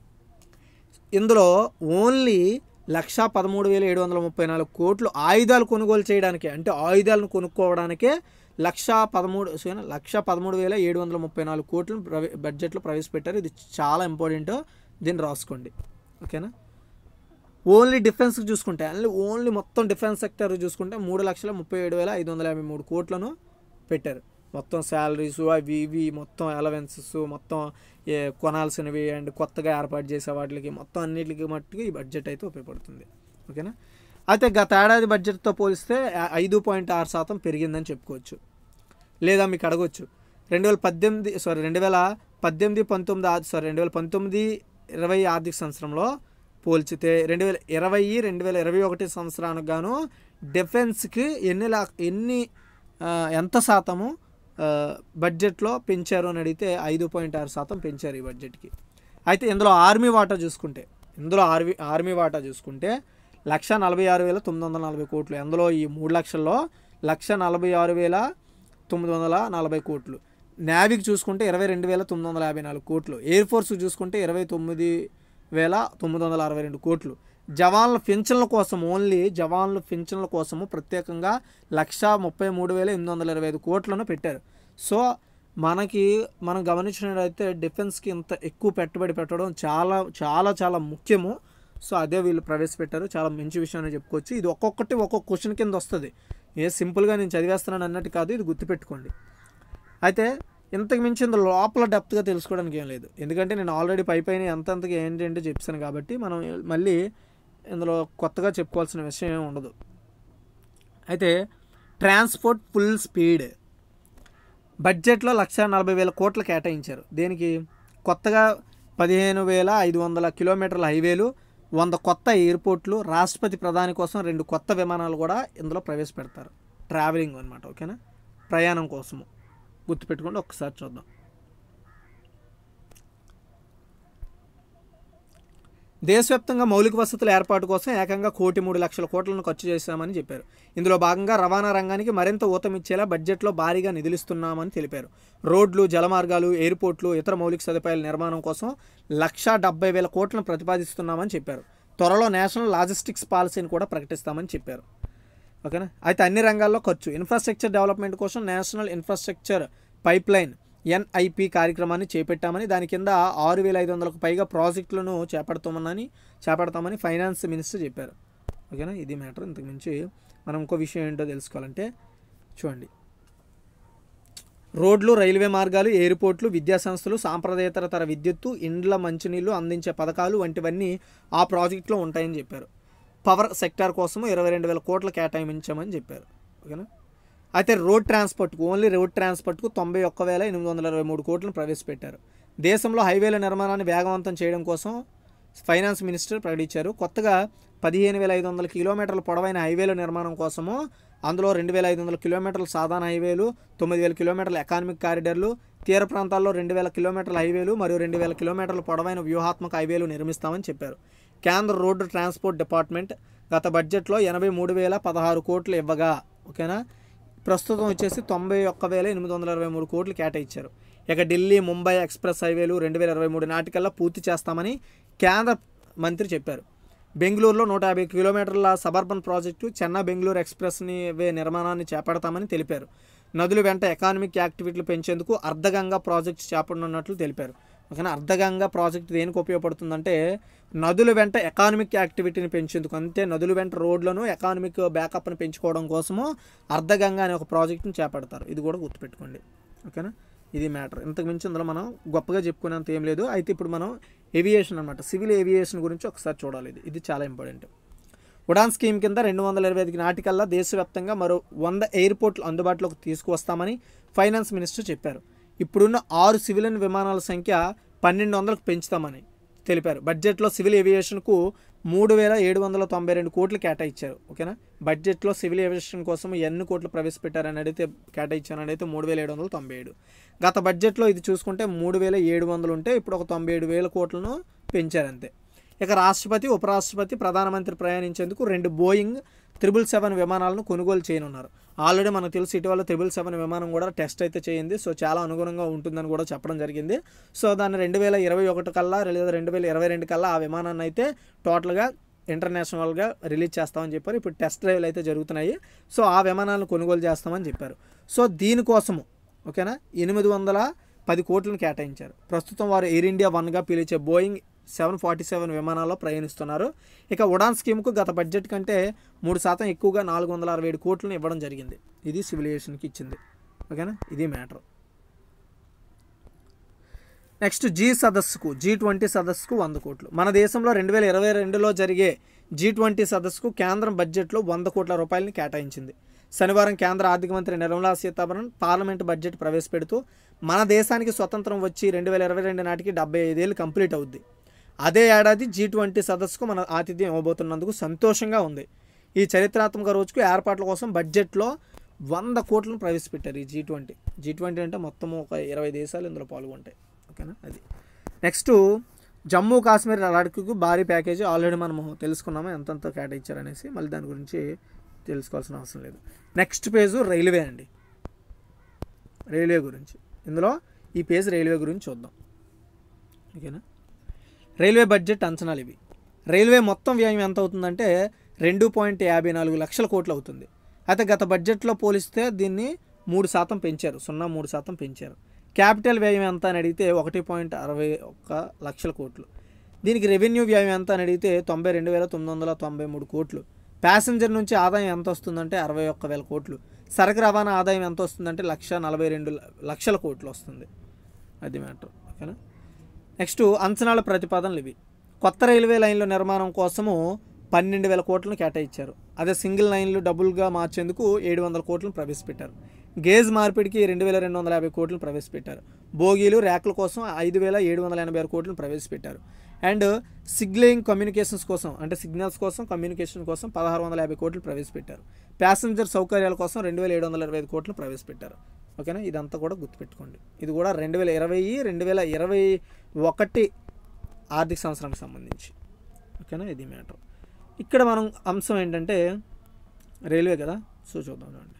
ఇందులో ఓన్లీ లక్ష పదమూడు వేల ఏడు వందల ముప్పై నాలుగు కోట్లు ఆయుధాలు కొనుగోలు చేయడానికి అంటే ఆయుధాలను కొనుక్కోవడానికే లక్ష పదమూడు లక్ష పదమూడు వేల ఏడు వందల ముప్పై నాలుగు కోట్లను ప్రవే బడ్జెట్లో ప్రవేశపెట్టారు. ఇది చాలా ఇంపార్టెంట్, దీన్ని రాసుకోండి. ఓకేనా. ఓన్లీ డిఫెన్స్కి చూసుకుంటే అంటే ఓన్లీ మొత్తం డిఫెన్స్ సెక్టర్ చూసుకుంటే మూడు లక్షల ముప్పై ఏడు వేల ఐదు వందల యాభై మూడు కోట్లను పెట్టారు. మొత్తం శాలరీస్ అవి ఇవి మొత్తం అలవెన్సెస్ మొత్తం కొనాల్సినవి అండ్ కొత్తగా ఏర్పాటు చేసే వాటికి మొత్తం అన్నిటికి మట్టుకు ఈ బడ్జెట్ అయితే ఉపయోగపడుతుంది. ఓకేనా. అయితే గత ఏడాది బడ్జెట్తో పోలిస్తే ఐదు పాయింట్ ఆరు శాతం పెరిగిందని చెప్పుకోవచ్చు. లేదా మీకు అడగొచ్చు రెండు వేల పద్దెనిమిది సారీ రెండు వేల పద్దెనిమిది పంతొమ్మిది సారీ రెండు వేల పంతొమ్మిది ఇరవై ఆర్థిక సంవత్సరంలో పోల్చితే రెండు వేల ఇరవై రెండు వేల ఇరవై ఒకటి సంవత్సరానికి గాను డిఫెన్స్కి ఎన్ని లా ఎన్ని ఎంత శాతము బడ్జెట్లో పెంచారు అని అడిగితే ఐదు పాయింట్ ఆరు శాతం పెంచారు ఈ బడ్జెట్కి. అయితే ఇందులో ఆర్మీ వాటా చూసుకుంటే ఇందులో ఆర్మీ ఆర్మీ వాటా చూసుకుంటే లక్ష నలభై ఆరు వేల తొమ్మిది వందల నలభై కోట్లు అందులో ఈ మూడు లక్షల్లో లక్ష నలభై ఆరు వేల తొమ్మిది వందల నలభై కోట్లు. నేవీకి చూసుకుంటే ఇరవై రెండు వేల తొమ్మిది వందల యాభై నాలుగు కోట్లు. ఎయిర్ ఫోర్స్కి చూసుకుంటే ఇరవై తొమ్మిది వేల తొమ్మిది వందల అరవై రెండు కోట్లు. జవాన్ల పింఛన్ల కోసం ఓన్లీ జవాన్ల పింఛన్ల కోసము ప్రత్యేకంగా లక్ష ముప్పై మూడు వేల ఎనిమిది వందల ఇరవై ఐదు కోట్లను పెట్టారు. సో మనకి మనం గమనించినట్లయితే డిఫెన్స్కి ఇంత ఎక్కువ పెట్టుబడి పెట్టడం చాలా చాలా చాలా ముఖ్యము. సో అదే వీళ్ళు ప్రవేశపెట్టారు. చాలా మంచి విషయం అని చెప్పుకోవచ్చు. ఇది ఒక్కొక్కటి ఒక్కొక్క క్వశ్చన్ కింద వస్తుంది. ఏ సింపుల్గా నేను చదివేస్తున్నాను అన్నట్టు కాదు, ఇది గుర్తుపెట్టుకోండి. అయితే ఇంతకు మించి ఇంత లోపల డెప్త్గా తెలుసుకోవడానికి ఏం లేదు, ఎందుకంటే నేను ఆల్రెడీ పై పైన ఎంతంతగా ఏంటి ఏంటో చెప్పాను కాబట్టి మనం మళ్ళీ ఇందులో కొత్తగా చెప్పుకోవాల్సిన విషయం ఏమి ఉండదు. అయితే ట్రాన్స్పోర్ట్ ఫుల్ స్పీడ్ బడ్జెట్లో లక్ష నలభై వేల కోట్లు కేటాయించారు. దేనికి? కొత్తగా పదిహేను వేల ఐదు వందల కిలోమీటర్ల హైవేలు, వంద కొత్త ఎయిర్పోర్ట్లు, రాష్ట్రపతి ప్రధాని కోసం రెండు కొత్త విమానాలు కూడా ఇందులో ప్రవేశపెడతారు. ట్రావెలింగ్ అనమాట, ఓకేనా, ప్రయాణం కోసము. గుర్తుపెట్టుకోండి. ఒక్కసారి చూద్దాం. దేశవ్యాప్తంగా మౌలిక వసతుల ఏర్పాటు కోసం ఏకంగా కోటి మూడు లక్షల కోట్లను ఖర్చు చేశామని చెప్పారు. ఇందులో భాగంగా రవాణా రంగానికి మరింత ఊతమిచ్చేలా బడ్జెట్లో భారీగా నిధులిస్తున్నామని తెలిపారు. రోడ్లు, జలమార్గాలు, ఎయిర్పోర్ట్లు, ఇతర మౌలిక సదుపాయాల నిర్మాణం కోసం లక్షా డెబ్బై వేల కోట్లను ప్రతిపాదిస్తున్నామని చెప్పారు. త్వరలో నేషనల్ లాజిస్టిక్స్ పాలసీని కూడా ప్రకటిస్తామని చెప్పారు, ఓకేనా. అయితే అన్ని రంగాల్లో ఖర్చు. ఇన్ఫ్రాస్ట్రక్చర్ డెవలప్మెంట్ కోసం నేషనల్ ఇన్ఫ్రాస్ట్రక్చర్ పైప్లైన్ ఎన్ఐపి కార్యక్రమాన్ని చేపట్టామని, దాని కింద ఆరు వేల ఐదు వందలకు పైగా ప్రాజెక్టులను చేపడతామని చేపడతామని ఫైనాన్స్ మినిస్టర్ చెప్పారు, ఓకేనా. ఇది మ్యాటర్. ఇంతకుమించి మనం ఇంకో విషయం ఏంటో తెలుసుకోవాలంటే చూడండి, రోడ్లు, రైల్వే మార్గాలు, ఎయిర్పోర్ట్లు, విద్యాసంస్థలు, సాంప్రదాయేతర తర విద్యుత్తు, ఇండ్ల మంచినీళ్లు అందించే పథకాలు వంటివన్నీ ఆ ప్రాజెక్టులో ఉంటాయని చెప్పారు. పవర్ సెక్టార్ కోసం ఇరవై రెండు వేల కోట్లు కేటాయించామని చెప్పారు, ఓకేనా. అయితే రోడ్ ట్రాన్స్పోర్ట్కు, ఓన్లీ రోడ్ ట్రాన్స్పోర్ట్కు తొంభై ఒక్క వేల ఎనిమిది వందల ఇరవై మూడు కోట్లను ప్రవేశపెట్టారు. దేశంలో హైవేల నిర్మాణాన్ని వేగవంతం చేయడం కోసం ఫైనాన్స్ మినిస్టర్ ప్రకటించారు. కొత్తగా పదిహేను వేల ఐదు వందల కిలోమీటర్ల పొడవైన హైవేల నిర్మాణం కోసము, అందులో రెండు వేల ఐదు వందల కిలోమీటర్ల సాధారణ హైవేలు, తొమ్మిది వేల కిలోమీటర్ల ఎకానమిక్ కారిడార్లు, తీర ప్రాంతాల్లో రెండు వేల కిలోమీటర్ల హైవేలు మరియు రెండు వేల కిలోమీటర్ల పొడవైన వ్యూహాత్మక హైవేలు నిర్మిస్తామని చెప్పారు. కేంద్ర రోడ్డు ట్రాన్స్పోర్ట్ డిపార్ట్మెంట్ గత బడ్జెట్లో ఎనభై మూడు వేల పదహారు కోట్లు ఇవ్వగా, ఓకేనా, ప్రస్తుతం వచ్చేసి తొంభై ఒక్క వేల ఎనిమిది వందల ఇరవై మూడు కోట్లు కేటాయించారు. ఇక ఢిల్లీ ముంబై ఎక్స్ప్రెస్ హైవేలు రెండు వేల ఇరవై మూడు నాటికల్లా పూర్తి చేస్తామని కేంద్ర మంత్రి చెప్పారు. బెంగళూరులో నూట యాభై కిలోమీటర్ల సబర్బన్ ప్రాజెక్టు చెన్నై బెంగళూరు ఎక్స్ప్రెస్ని వే నిర్మాణాన్ని చేపడతామని తెలిపారు. నదుల వెంట ఎకానమిక్ యాక్టివిటీలు పెంచేందుకు అర్ధగంగా ప్రాజెక్టు చేపట్టనున్నట్లు తెలిపారు, ఓకేనా. అర్ధగంగా ప్రాజెక్టు దేనికి ఉపయోగపడుతుందంటే నదుల వెంట ఎకానమిక్ యాక్టివిటీని పెంచేందుకు, అంతే నదుల వెంట రోడ్లను ఎకానమిక్ బ్యాకప్ని పెంచుకోవడం కోసము అర్ధగంగా అనే ఒక ప్రాజెక్టుని చేపడతారు. ఇది కూడా గుర్తుపెట్టుకోండి, ఓకేనా. ఇది మ్యాటర్. ఇంతకు మించి ఇందులో మనం గొప్పగా చెప్పుకునేంత ఏం లేదు. అయితే ఇప్పుడు మనం ఏవియేషన్ అనమాట, సివిల్ ఏవియేషన్ గురించి ఒకసారి చూడాలి. ఇది ఇది చాలా ఇంపార్టెంట్. ఉడాన్ స్కీమ్ కింద రెండు వందల ఇరవై ఐదు నాటికల్లా దేశవ్యాప్తంగా మరో వంద ఎయిర్పోర్ట్లు అందుబాటులోకి తీసుకువస్తామని ఫైనాన్స్ మినిస్టర్ చెప్పారు. ఇప్పుడున్న ఆరు సివిలియన్ విమానాల సంఖ్య పన్నెండు వందలకు పెంచుతామని తెలిపారు. బడ్జెట్లో సివిల్ ఏవియేషన్కు మూడు వేల ఏడు వందల తొంభై రెండు కోట్లు కేటాయించారు, ఓకేనా. బడ్జెట్లో సివిల్ ఏవియేషన్ కోసం ఎన్ని కోట్లు ప్రవేశపెట్టారని అడిగితే కేటాయించారని అయితే మూడు వేల ఏడు వందల తొంభై ఏడు గత బడ్జెట్లో ఇది చూసుకుంటే మూడు వేల ఏడు వందలు ఉంటే ఇప్పుడు ఒక తొంభై ఏడు వేల కోట్లను పెంచారంతే. ఇక రాష్ట్రపతి, ఉపరాష్ట్రపతి, ప్రధానమంత్రి ప్రయాణించేందుకు రెండు బోయింగ్ త్రిబుల్ సెవెన్ విమానాలను కొనుగోలు చేయనున్నారు. ఆల్రెడీ మనకు తెలిసి ఇటీవల త్రిబుల్ సెవెన్ విమానం కూడా టెస్ట్ అయితే చేయింది. సో చాలా అనుగుణంగా ఉంటుందని కూడా చెప్పడం జరిగింది. సో దాన్ని రెండు వేల ఇరవై ఒకటి కల్లా లేదా రెండు వేల ఇరవై రెండు కల్లా ఆ విమానాన్ని అయితే టోటల్గా ఇంటర్నేషనల్గా రిలీజ్ చేస్తామని చెప్పారు. ఇప్పుడు టెస్ట్ డ్రైవ్లు అయితే జరుగుతున్నాయి. సో ఆ విమానాలను కొనుగోలు చేస్తామని చెప్పారు. సో దీనికోసము, ఓకేనా, ఎనిమిది వందల పది కోట్లను కేటాయించారు. ప్రస్తుతం వారు ఎయిర్ ఇండియా వన్గా పిలిచే బోయింగ్ సెవెన్ ఫార్టీ సెవెన్ విమానాల్లో ప్రయాణిస్తున్నారు. ఇక ఉడాన్ స్కీమ్కు గత బడ్జెట్ కంటే మూడు శాతం ఎక్కువగా నాలుగు వందల అరవై ఏడు కోట్లను ఇవ్వడం జరిగింది. ఇది సివిల్ ఏవియేషన్కి ఇచ్చింది, ఓకేనా. ఇది మ్యాటర్. నెక్స్ట్ జీ సదస్సుకు జీ ట్వంటీ సదస్సుకు వంద కోట్లు. మన దేశంలో రెండు వేల ఇరవై రెండులో జరిగే జీ ట్వంటీ సదస్సుకు కేంద్రం బడ్జెట్లో వంద కోట్ల రూపాయలని కేటాయించింది. శనివారం కేంద్ర ఆర్థిక మంత్రి నిర్మలా సీతారామన్ పార్లమెంటు బడ్జెట్ ప్రవేశపెడుతూ మన దేశానికి స్వతంత్రం వచ్చి రెండు వేల ఇరవై రెండు నాటికి డెబ్బై ఐదేళ్ళు కంప్లీట్ అవుద్ది. అదే ఏడాది జీ ట్వంటీ సదస్సుకు మన ఆతిథ్యం ఇవ్వబోతున్నందుకు సంతోషంగా ఉంది. ఈ చరిత్రాత్మక రోజుకు ఏర్పాట్ల కోసం బడ్జెట్లో వంద కోట్లను ప్రవేశపెట్టారు. ఈ జీ ట్వంటీ జీ ట్వంటీ అంటే మొత్తం ఒక ఇరవై దేశాలు ఇందులో పాల్గొంటాయి, ఓకేనా. అది నెక్స్ట్ జమ్మూ కాశ్మీర్ లడాఖ్కు భారీ ప్యాకేజీ ఆల్రెడీ మనము తెలుసుకున్నాము ఎంతంత కేటాయించారు అనేసి, మళ్ళీ దాని గురించి తెలుసుకోవాల్సిన అవసరం లేదు. నెక్స్ట్ పేజు రైల్వే అండి, రైల్వే గురించి. ఇందులో ఈ పేజ్ రైల్వే గురించి చూద్దాం, ఓకేనా. రైల్వే బడ్జెట్ అంచనాలు ఇవి. రైల్వే మొత్తం వ్యయం ఎంత అవుతుందంటే రెండు పాయింట్ యాభై నాలుగు లక్షల కోట్లు అవుతుంది. అయితే గత బడ్జెట్లో పోలిస్తే దీన్ని మూడు శాతం పెంచారు, సున్నా మూడు శాతం పెంచారు. క్యాపిటల్ వ్యయం ఎంత అని అడిగితే ఒకటి పాయింట్ అరవై ఒక్క లక్షల కోట్లు. దీనికి రెవెన్యూ వ్యయం ఎంత అని అడిగితే తొంభై రెండు వేల తొమ్మిది వందల తొంభై మూడు కోట్లు. ప్యాసింజర్ నుంచి ఆదాయం ఎంత వస్తుందంటే అరవై ఒక్క వేల కోట్లు. సరకు రవాణా ఆదాయం ఎంత వస్తుందంటే లక్ష నలభై రెండు లక్షల కోట్లు వస్తుంది. అది మ్యాటర్, ఓకేనా. నెక్స్ట్ అంచనాల ప్రతిపాదనలు ఇవి. కొత్త రైల్వే లైన్ల నిర్మాణం కోసము పన్నెండు వేల కోట్లను కేటాయించారు. అదే సింగిల్ లైన్లు డబుల్గా మార్చేందుకు ఏడు వందల కోట్లను ప్రవేశపెట్టారు. గేజ్ మార్పిడికి రెండు వేల రెండు వందల యాభై కోట్లను ప్రవేశపెట్టారు. బోగీలు ర్యాకుల కోసం ఐదు వేల ఏడు వందల ఎనభై ఆరు కోట్లను ప్రవేశపెట్టారు. అండ్ సిగ్నలింగ్ కమ్యూనికేషన్స్ కోసం అంటే సిగ్నల్స్ కోసం కమ్యూనికేషన్ కోసం పదహారు వందల యాభై కోట్లు ప్రవేశపెట్టారు. ప్యాసింజర్ సౌకర్యాల కోసం రెండు వేల ఏడు వందల ఇరవై ఐదు కోట్లు ప్రవేశపెట్టారు. ఓకేనా, ఇదంతా కూడా గుర్తుపెట్టుకోండి. ఇది కూడా రెండు వేల ఇరవై రెండు వేల ఇరవై ఒకటి ఆర్థిక సంవత్సరానికి సంబంధించి. ఓకేనా, ఇది మ్యాటర్. ఇక్కడ మనం అంశం ఏంటంటే రైల్వే కదా, సో చూద్దాం. చూడండి,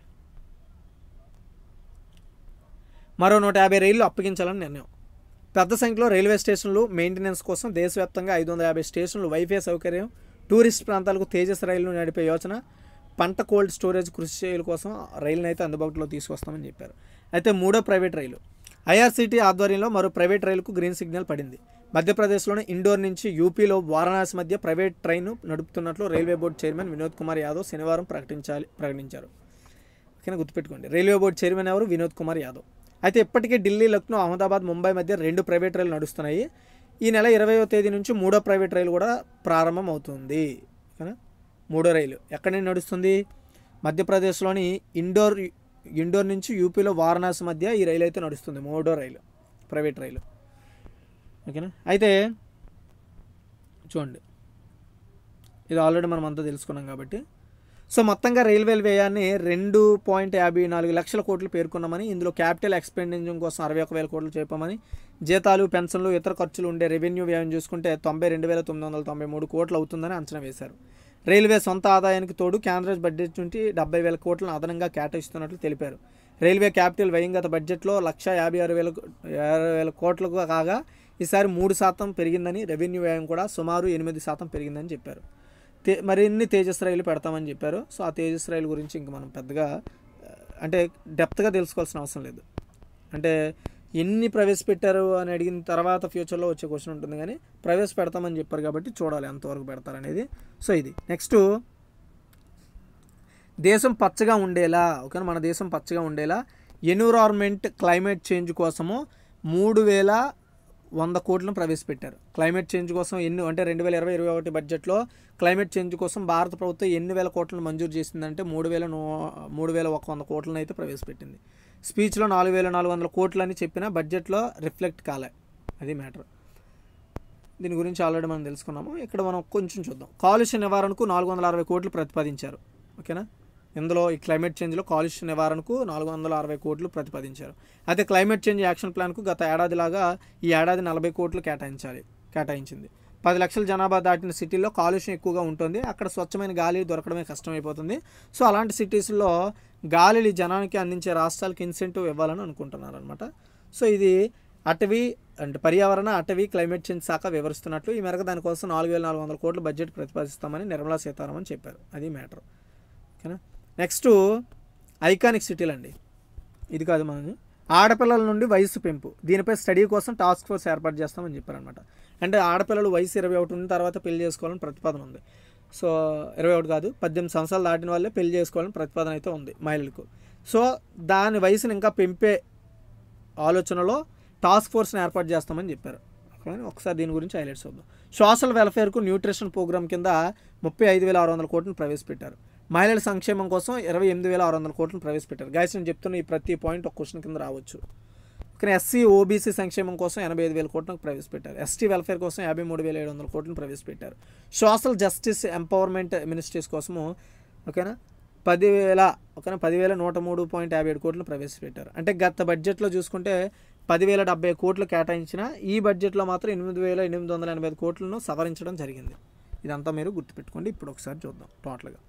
మరో నూట యాభై రైళ్లు అప్పగించాలని నిర్ణయం. పెద్ద సంఖ్యలో రైల్వే స్టేషన్లు మెయింటెనెన్స్ కోసం దేశవ్యాప్తంగా ఐదు వందల యాభై స్టేషన్లు, వైఫై సౌకర్యం, టూరిస్ట్ ప్రాంతాలకు తేజస్ రైళ్లు నడిపే యోచన, పంట కోల్డ్ స్టోరేజ్ కృషి చేయల కోసం రైలును అయితే అందుబాటులో తీసుకొస్తామని చెప్పారు. అయితే మూడో ప్రైవేట్ రైలు ఐఆర్సీటీ ఆధ్వర్యంలో మరో ప్రైవేట్ రైలుకు గ్రీన్ సిగ్నల్ పడింది. మధ్యప్రదేశ్లోని ఇండోర్ నుంచి యూపీలో వారణాసి మధ్య ప్రైవేట్ ట్రైన్ నడుపుతున్నట్లు railway board chairman Vinod Kumar Yadav శనివారం ప్రకటించాలి ప్రకటించారు. ఓకేనా, గుర్తుపెట్టుకోండి, రైల్వే బోర్డు చైర్మన్ ఎవరు? వినోద్ కుమార్ యాదవ్. అయితే ఇప్పటికే ఢిల్లీ, లక్నో, అహ్మదాబాద్, ముంబై మధ్య రెండు ప్రైవేట్ రైలు నడుస్తున్నాయి. ఈ నెల ఇరవైవ తేదీ నుంచి మూడో ప్రైవేట్ రైలు కూడా ప్రారంభం అవుతుంది. ఓకేనా, మూడో రైలు ఎక్కడి నుంచి నడుస్తుంది? మధ్యప్రదేశ్లోని ఇండోర్ ఇండోర్ నుంచి యూపీలో వారణాసి మధ్య ఈ రైలు అయితే నడుస్తుంది, మూడో రైలు, ప్రైవేట్ రైలు. ఓకేనా, అయితే చూడండి, ఇది ఆల్రెడీ మనం అంతా తెలుసుకున్నాం కాబట్టి. సో మొత్తంగా రైల్వే వ్యయాన్ని రెండు పాయింట్ యాభై నాలుగు లక్షల కోట్లు పేర్కొన్నామని, ఇందులో క్యాపిటల్ ఎక్స్పెండిచర్ కోసం అరవై ఒక వేల కోట్లు చెప్పామని, జీతాలు, పెన్షన్లు, ఇతర ఖర్చులు ఉండే రెవెన్యూ వ్యయం చూసుకుంటే తొంభై రెండు వేల తొమ్మిది వందల తొంభై మూడు కోట్లు అవుతుందని అంచనా వేశారు. రైల్వే సొంత ఆదాయానికి తోడు కేంద్ర బడ్జెట్ నుండి డెబ్బై వేల కోట్లను అదనంగా కేటాయిస్తున్నట్లు తెలిపారు. రైల్వే క్యాపిటల్ వ్యయం గత బడ్జెట్లో లక్ష యాభై ఆరు వేల యాభై వేల కోట్లకు కాగా ఈసారి మూడు శాతం పెరిగిందని, రెవెన్యూ వ్యయం కూడా సుమారు ఎనిమిది శాతం పెరిగిందని చెప్పారు. తే మరిన్ని తేజస్ రైలు పెడతామని చెప్పారు. సో ఆ తేజస్ రైలు గురించి ఇంక మనం పెద్దగా అంటే డెప్త్గా తెలుసుకోవాల్సిన అవసరం లేదు. అంటే ఎన్ని ప్రవేశపెట్టారు అని అడిగిన తర్వాత ఫ్యూచర్లో వచ్చే క్వశ్చన్ ఉంటుంది, కానీ ప్రవేశపెడతామని చెప్పారు కాబట్టి చూడాలి ఎంతవరకు పెడతారనేది. సో ఇది నెక్స్ట్, దేశం పచ్చగా ఉండేలా, ఓకే, మన దేశం పచ్చగా ఉండేలా ఎన్విరాన్మెంట్ క్లైమేట్ చేంజ్ కోసము మూడు వేల వంద కోట్లను ప్రవేశపెట్టారు. క్లైమేట్ చేంజ్ కోసం ఎన్ని అంటే రెండు వేల ఇరవై ఇరవై ఒకటి బడ్జెట్లో క్లైమేట్ చేంజ్ కోసం భారత ప్రభుత్వం ఎన్ని వేల కోట్లను మంజూరు చేసిందంటే మూడు వేల నూ మూడు వేల ఒక వంద కోట్లను అయితే ప్రవేశపెట్టింది. స్పీచ్లో నాలుగు వేల నాలుగు వందల కోట్లు అని చెప్పిన బడ్జెట్లో రిఫ్లెక్ట్ కాలే, అది మ్యాటర్. దీని గురించి ఆల్రెడీ మనం తెలుసుకున్నాము. ఇక్కడ మనం కొంచెం చూద్దాం. కాలుష్య నివారణకు నాలుగు వందల అరవై కోట్లు ప్రతిపాదించారు. ఓకేనా, ఇందులో ఈ క్లైమేట్ చేంజ్లో కాలుష్య నివారణకు నాలుగు వందల అరవై కోట్లు ప్రతిపాదించారు. అయితే క్లైమేట్ చేంజ్ యాక్షన్ ప్లాన్కు గత ఏడాదిలాగా ఈ ఏడాది నలభై కోట్లు కేటాయించాలి కేటాయించింది. పది లక్షల జనాభా దాటిన సిటీల్లో కాలుష్యం ఎక్కువగా ఉంటుంది. అక్కడ స్వచ్ఛమైన గాలి దొరకడమే కష్టమైపోతుంది. సో అలాంటి సిటీస్లో గాలిని జనానికి అందించే రాష్ట్రాలకు ఇన్సెంటివ్ ఇవ్వాలని అనుకుంటున్నారు అనమాట. సో ఇది అటవీ అంటే పర్యావరణ, అటవీ, క్లైమేట్ చేంజ్ శాఖ వివరిస్తున్నట్లు. ఈ మేరకు దానికోసం నాలుగు వేల నాలుగు వందల కోట్ల బడ్జెట్ ప్రతిపాదిస్తామని నిర్మలా సీతారామన్ చెప్పారు. అది మ్యాటర్. ఓకేనా, నెక్స్ట్ ఐకానిక్ సిటీలు అండి. ఇది కాదు, మనం ఆడపిల్లల నుండి వయసు పెంపు, దీనిపై స్టడీ కోసం టాస్క్ ఫోర్స్ ఏర్పాటు చేస్తామని చెప్పారనమాట. అంటే ఆడపిల్లలు వయసు ఇరవై ఒకటి ఉన్న తర్వాత పెళ్లి చేసుకోవాలని ప్రతిపాదన ఉంది. సో ఇరవై ఒకటి కాదు, పద్దెనిమిది సంవత్సరాలు దాటిన వాళ్ళే పెళ్లి చేసుకోవాలని ప్రతిపాదన అయితే ఉంది మహిళలకు. సో దాని వయసును ఇంకా పెంపే ఆలోచనలో టాస్క్ ఫోర్స్ని ఏర్పాటు చేస్తామని చెప్పారు. ఒకసారి దీని గురించి హైలైట్స్ చూద్దాం. సోషల్ వెల్ఫేర్కు న్యూట్రిషన్ ప్రోగ్రామ్ కింద ముప్పై ఐదు వేల ఆరు వందల కోట్లను ప్రవేశపెట్టారు. మహిళల సంక్షేమం కోసం ఇరవై ఎనిమిది వేల ఆరు వందల కోట్లను ప్రవేశపెట్టారు. గైస్ నేను చెప్తున్న ఈ ప్రతి పాయింట్ ఒక క్వశ్చన్ కింద రావచ్చు. కానీ ఎస్సీ, ఓబీసీ సంక్షేమం కోసం ఎనభై ఐదు వేల కోట్లను ప్రవేశపెట్టారు. ఎస్టీ వెల్ఫేర్ కోసం యాభై మూడు వేల ఏడు వందల కోట్లను ప్రవేశపెట్టారు. సోషల్ జస్టిస్ ఎంపవర్మెంట్ మినిస్ట్రీస్ కోసము ఓకేనా పదివేల ఓకేనా పదివేల నూట మూడు పాయింట్ యాభై ఏడు కోట్లు ప్రవేశపెట్టారు. అంటే గత బడ్జెట్లో చూసుకుంటే పదివేల డెబ్బై కోట్లు కేటాయించిన ఈ బడ్జెట్లో మాత్రం ఎనిమిది వేల ఎనిమిది వందల ఎనభై ఐదు కోట్లను సవరించడం జరిగింది. ఇదంతా మీరు గుర్తుపెట్టుకోండి. ఇప్పుడు ఒకసారి చూద్దాం టోటల్గా.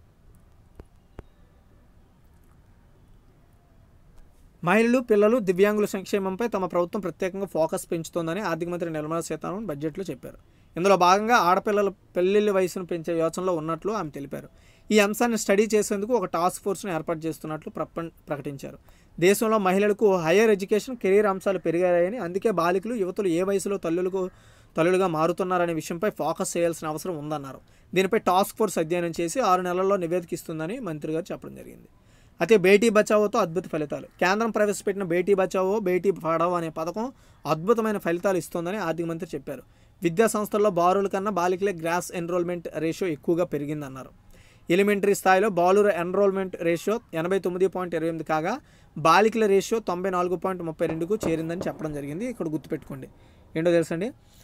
మహిళలు, పిల్లలు, దివ్యాంగుల సంక్షేమంపై తమ ప్రభుత్వం ప్రత్యేకంగా ఫోకస్ పెంచుతోందని ఆర్థిక మంత్రి నిర్మలా సీతారామన్ బడ్జెట్లో చెప్పారు. ఇందులో భాగంగా ఆడపిల్లల పెళ్లిళ్ల వయసును పెంచే యోచనలో ఉన్నట్లు ఆమె తెలిపారు. ఈ అంశాన్ని స్టడీ చేసేందుకు ఒక టాస్క్ ఫోర్స్ను ఏర్పాటు చేస్తున్నట్లు ప్రకటించారు. దేశంలో మహిళలకు హయ్యర్ ఎడ్యుకేషన్, కెరీర్ అంశాలు పెరిగాయని, అందుకే బాలికలు, యువతులు ఏ వయసులో తల్లులకు తల్లులుగా మారుతున్నారనే విషయంపై ఫోకస్ చేయాల్సిన అవసరం ఉందన్నారు. దీనిపై టాస్క్ ఫోర్స్ అధ్యయనం చేసి ఆరు నెలల్లో నివేదిక ఇస్తుందని మంత్రి గారు చెప్పడం జరిగింది. అయితే బేటీ బచావోతో అద్భుత ఫలితాలు. కేంద్రం ప్రవేశపెట్టిన బేటీ బచావో, బేటీ పడావో అనే పథకం అద్భుతమైన ఫలితాలు ఇస్తోందని ఆర్థిక మంత్రి చెప్పారు. విద్యా సంస్థల్లో బారుల కన్నా బాలికలే గ్రాస్ ఎన్రోల్మెంట్ రేషియో ఎక్కువగా పెరిగిందన్నారు. ఎలిమెంటరీ స్థాయిలో బాలుర ఎన్రోల్మెంట్ రేషియో ఎనభై తొమ్మిది పాయింట్ ఇరవై ఎనిమిది కాగా బాలికల రేషియో తొంభై నాలుగు పాయింట్ ముప్పై రెండుకు చేరిందని చెప్పడం జరిగింది. ఇక్కడ గుర్తుపెట్టుకోండి ఏంటో తెలుసండి,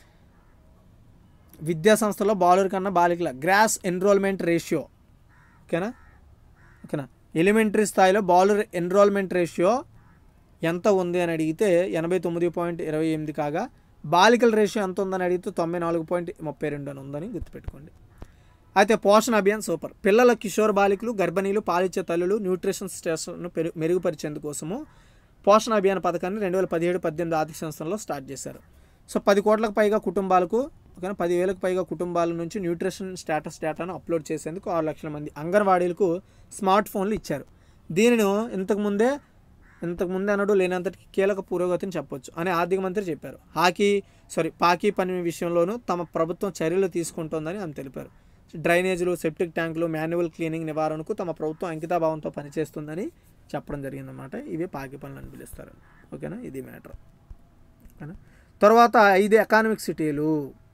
విద్యా సంస్థలో బాలుర కన్నా బాలికల గ్రాస్ ఎన్రోల్మెంట్ రేషియో ఓకేనా ఓకేనా ఎలిమెంటరీ స్థాయిలో బాలుర ఎన్రోల్మెంట్ రేషియో ఎంత ఉంది అని అడిగితే ఎనభై తొమ్మిది పాయింట్ ఇరవై ఎనిమిది కాగా బాలికల రేషియో ఎంత ఉందని అడిగితే తొంభై నాలుగు పాయింట్ ముప్పై రెండు అని ఉందని గుర్తుపెట్టుకోండి. అయితే పోషణ అభియాన్ సూపర్. పిల్లల కిషోర్ బాలికలు, గర్భిణీలు, పాలిచ్చే తల్లులు న్యూట్రిషన్ స్టేషన్ను పెరు మెరుగుపరిచేందుకోసము పోషణ అభియాన్ పథకాన్ని రెండు వేల పదిహేడు పద్దెనిమిది ఆర్థిక సంవత్సరంలో స్టార్ట్ చేశారు. సో పది కోట్లకు పైగా కుటుంబాలకు ఓకేనా పదివేలకు పైగా కుటుంబాల నుంచి న్యూట్రిషన్ స్టేటస్ డేటాను అప్లోడ్ చేసేందుకు ఆరు లక్షల మంది అంగన్వాడీలకు స్మార్ట్ ఫోన్లు ఇచ్చారు. దీనిని ఇంతకుముందే ఇంతకుముందే అనడు లేనంతటికి కీలక పురోగతిని చెప్పొచ్చు అని ఆర్థిక మంత్రి చెప్పారు. హాకీ సారీ పాకీ పని విషయంలోనూ తమ ప్రభుత్వం చర్యలు తీసుకుంటోందని ఆమె తెలిపారు. డ్రైనేజీలు, సెప్టిక్ ట్యాంకులు, మాన్యువల్ క్లీనింగ్ నివారణకు తమ ప్రభుత్వం అంకితాభావంతో పనిచేస్తుందని చెప్పడం జరిగిందన్నమాట. ఇవి పాకీ పనులు అని పిలుస్తారు. ఓకేనా, ఇది మ్యాటర్. ఓకేనా, తర్వాత ఐదు ఎకానమిక్ సిటీలు.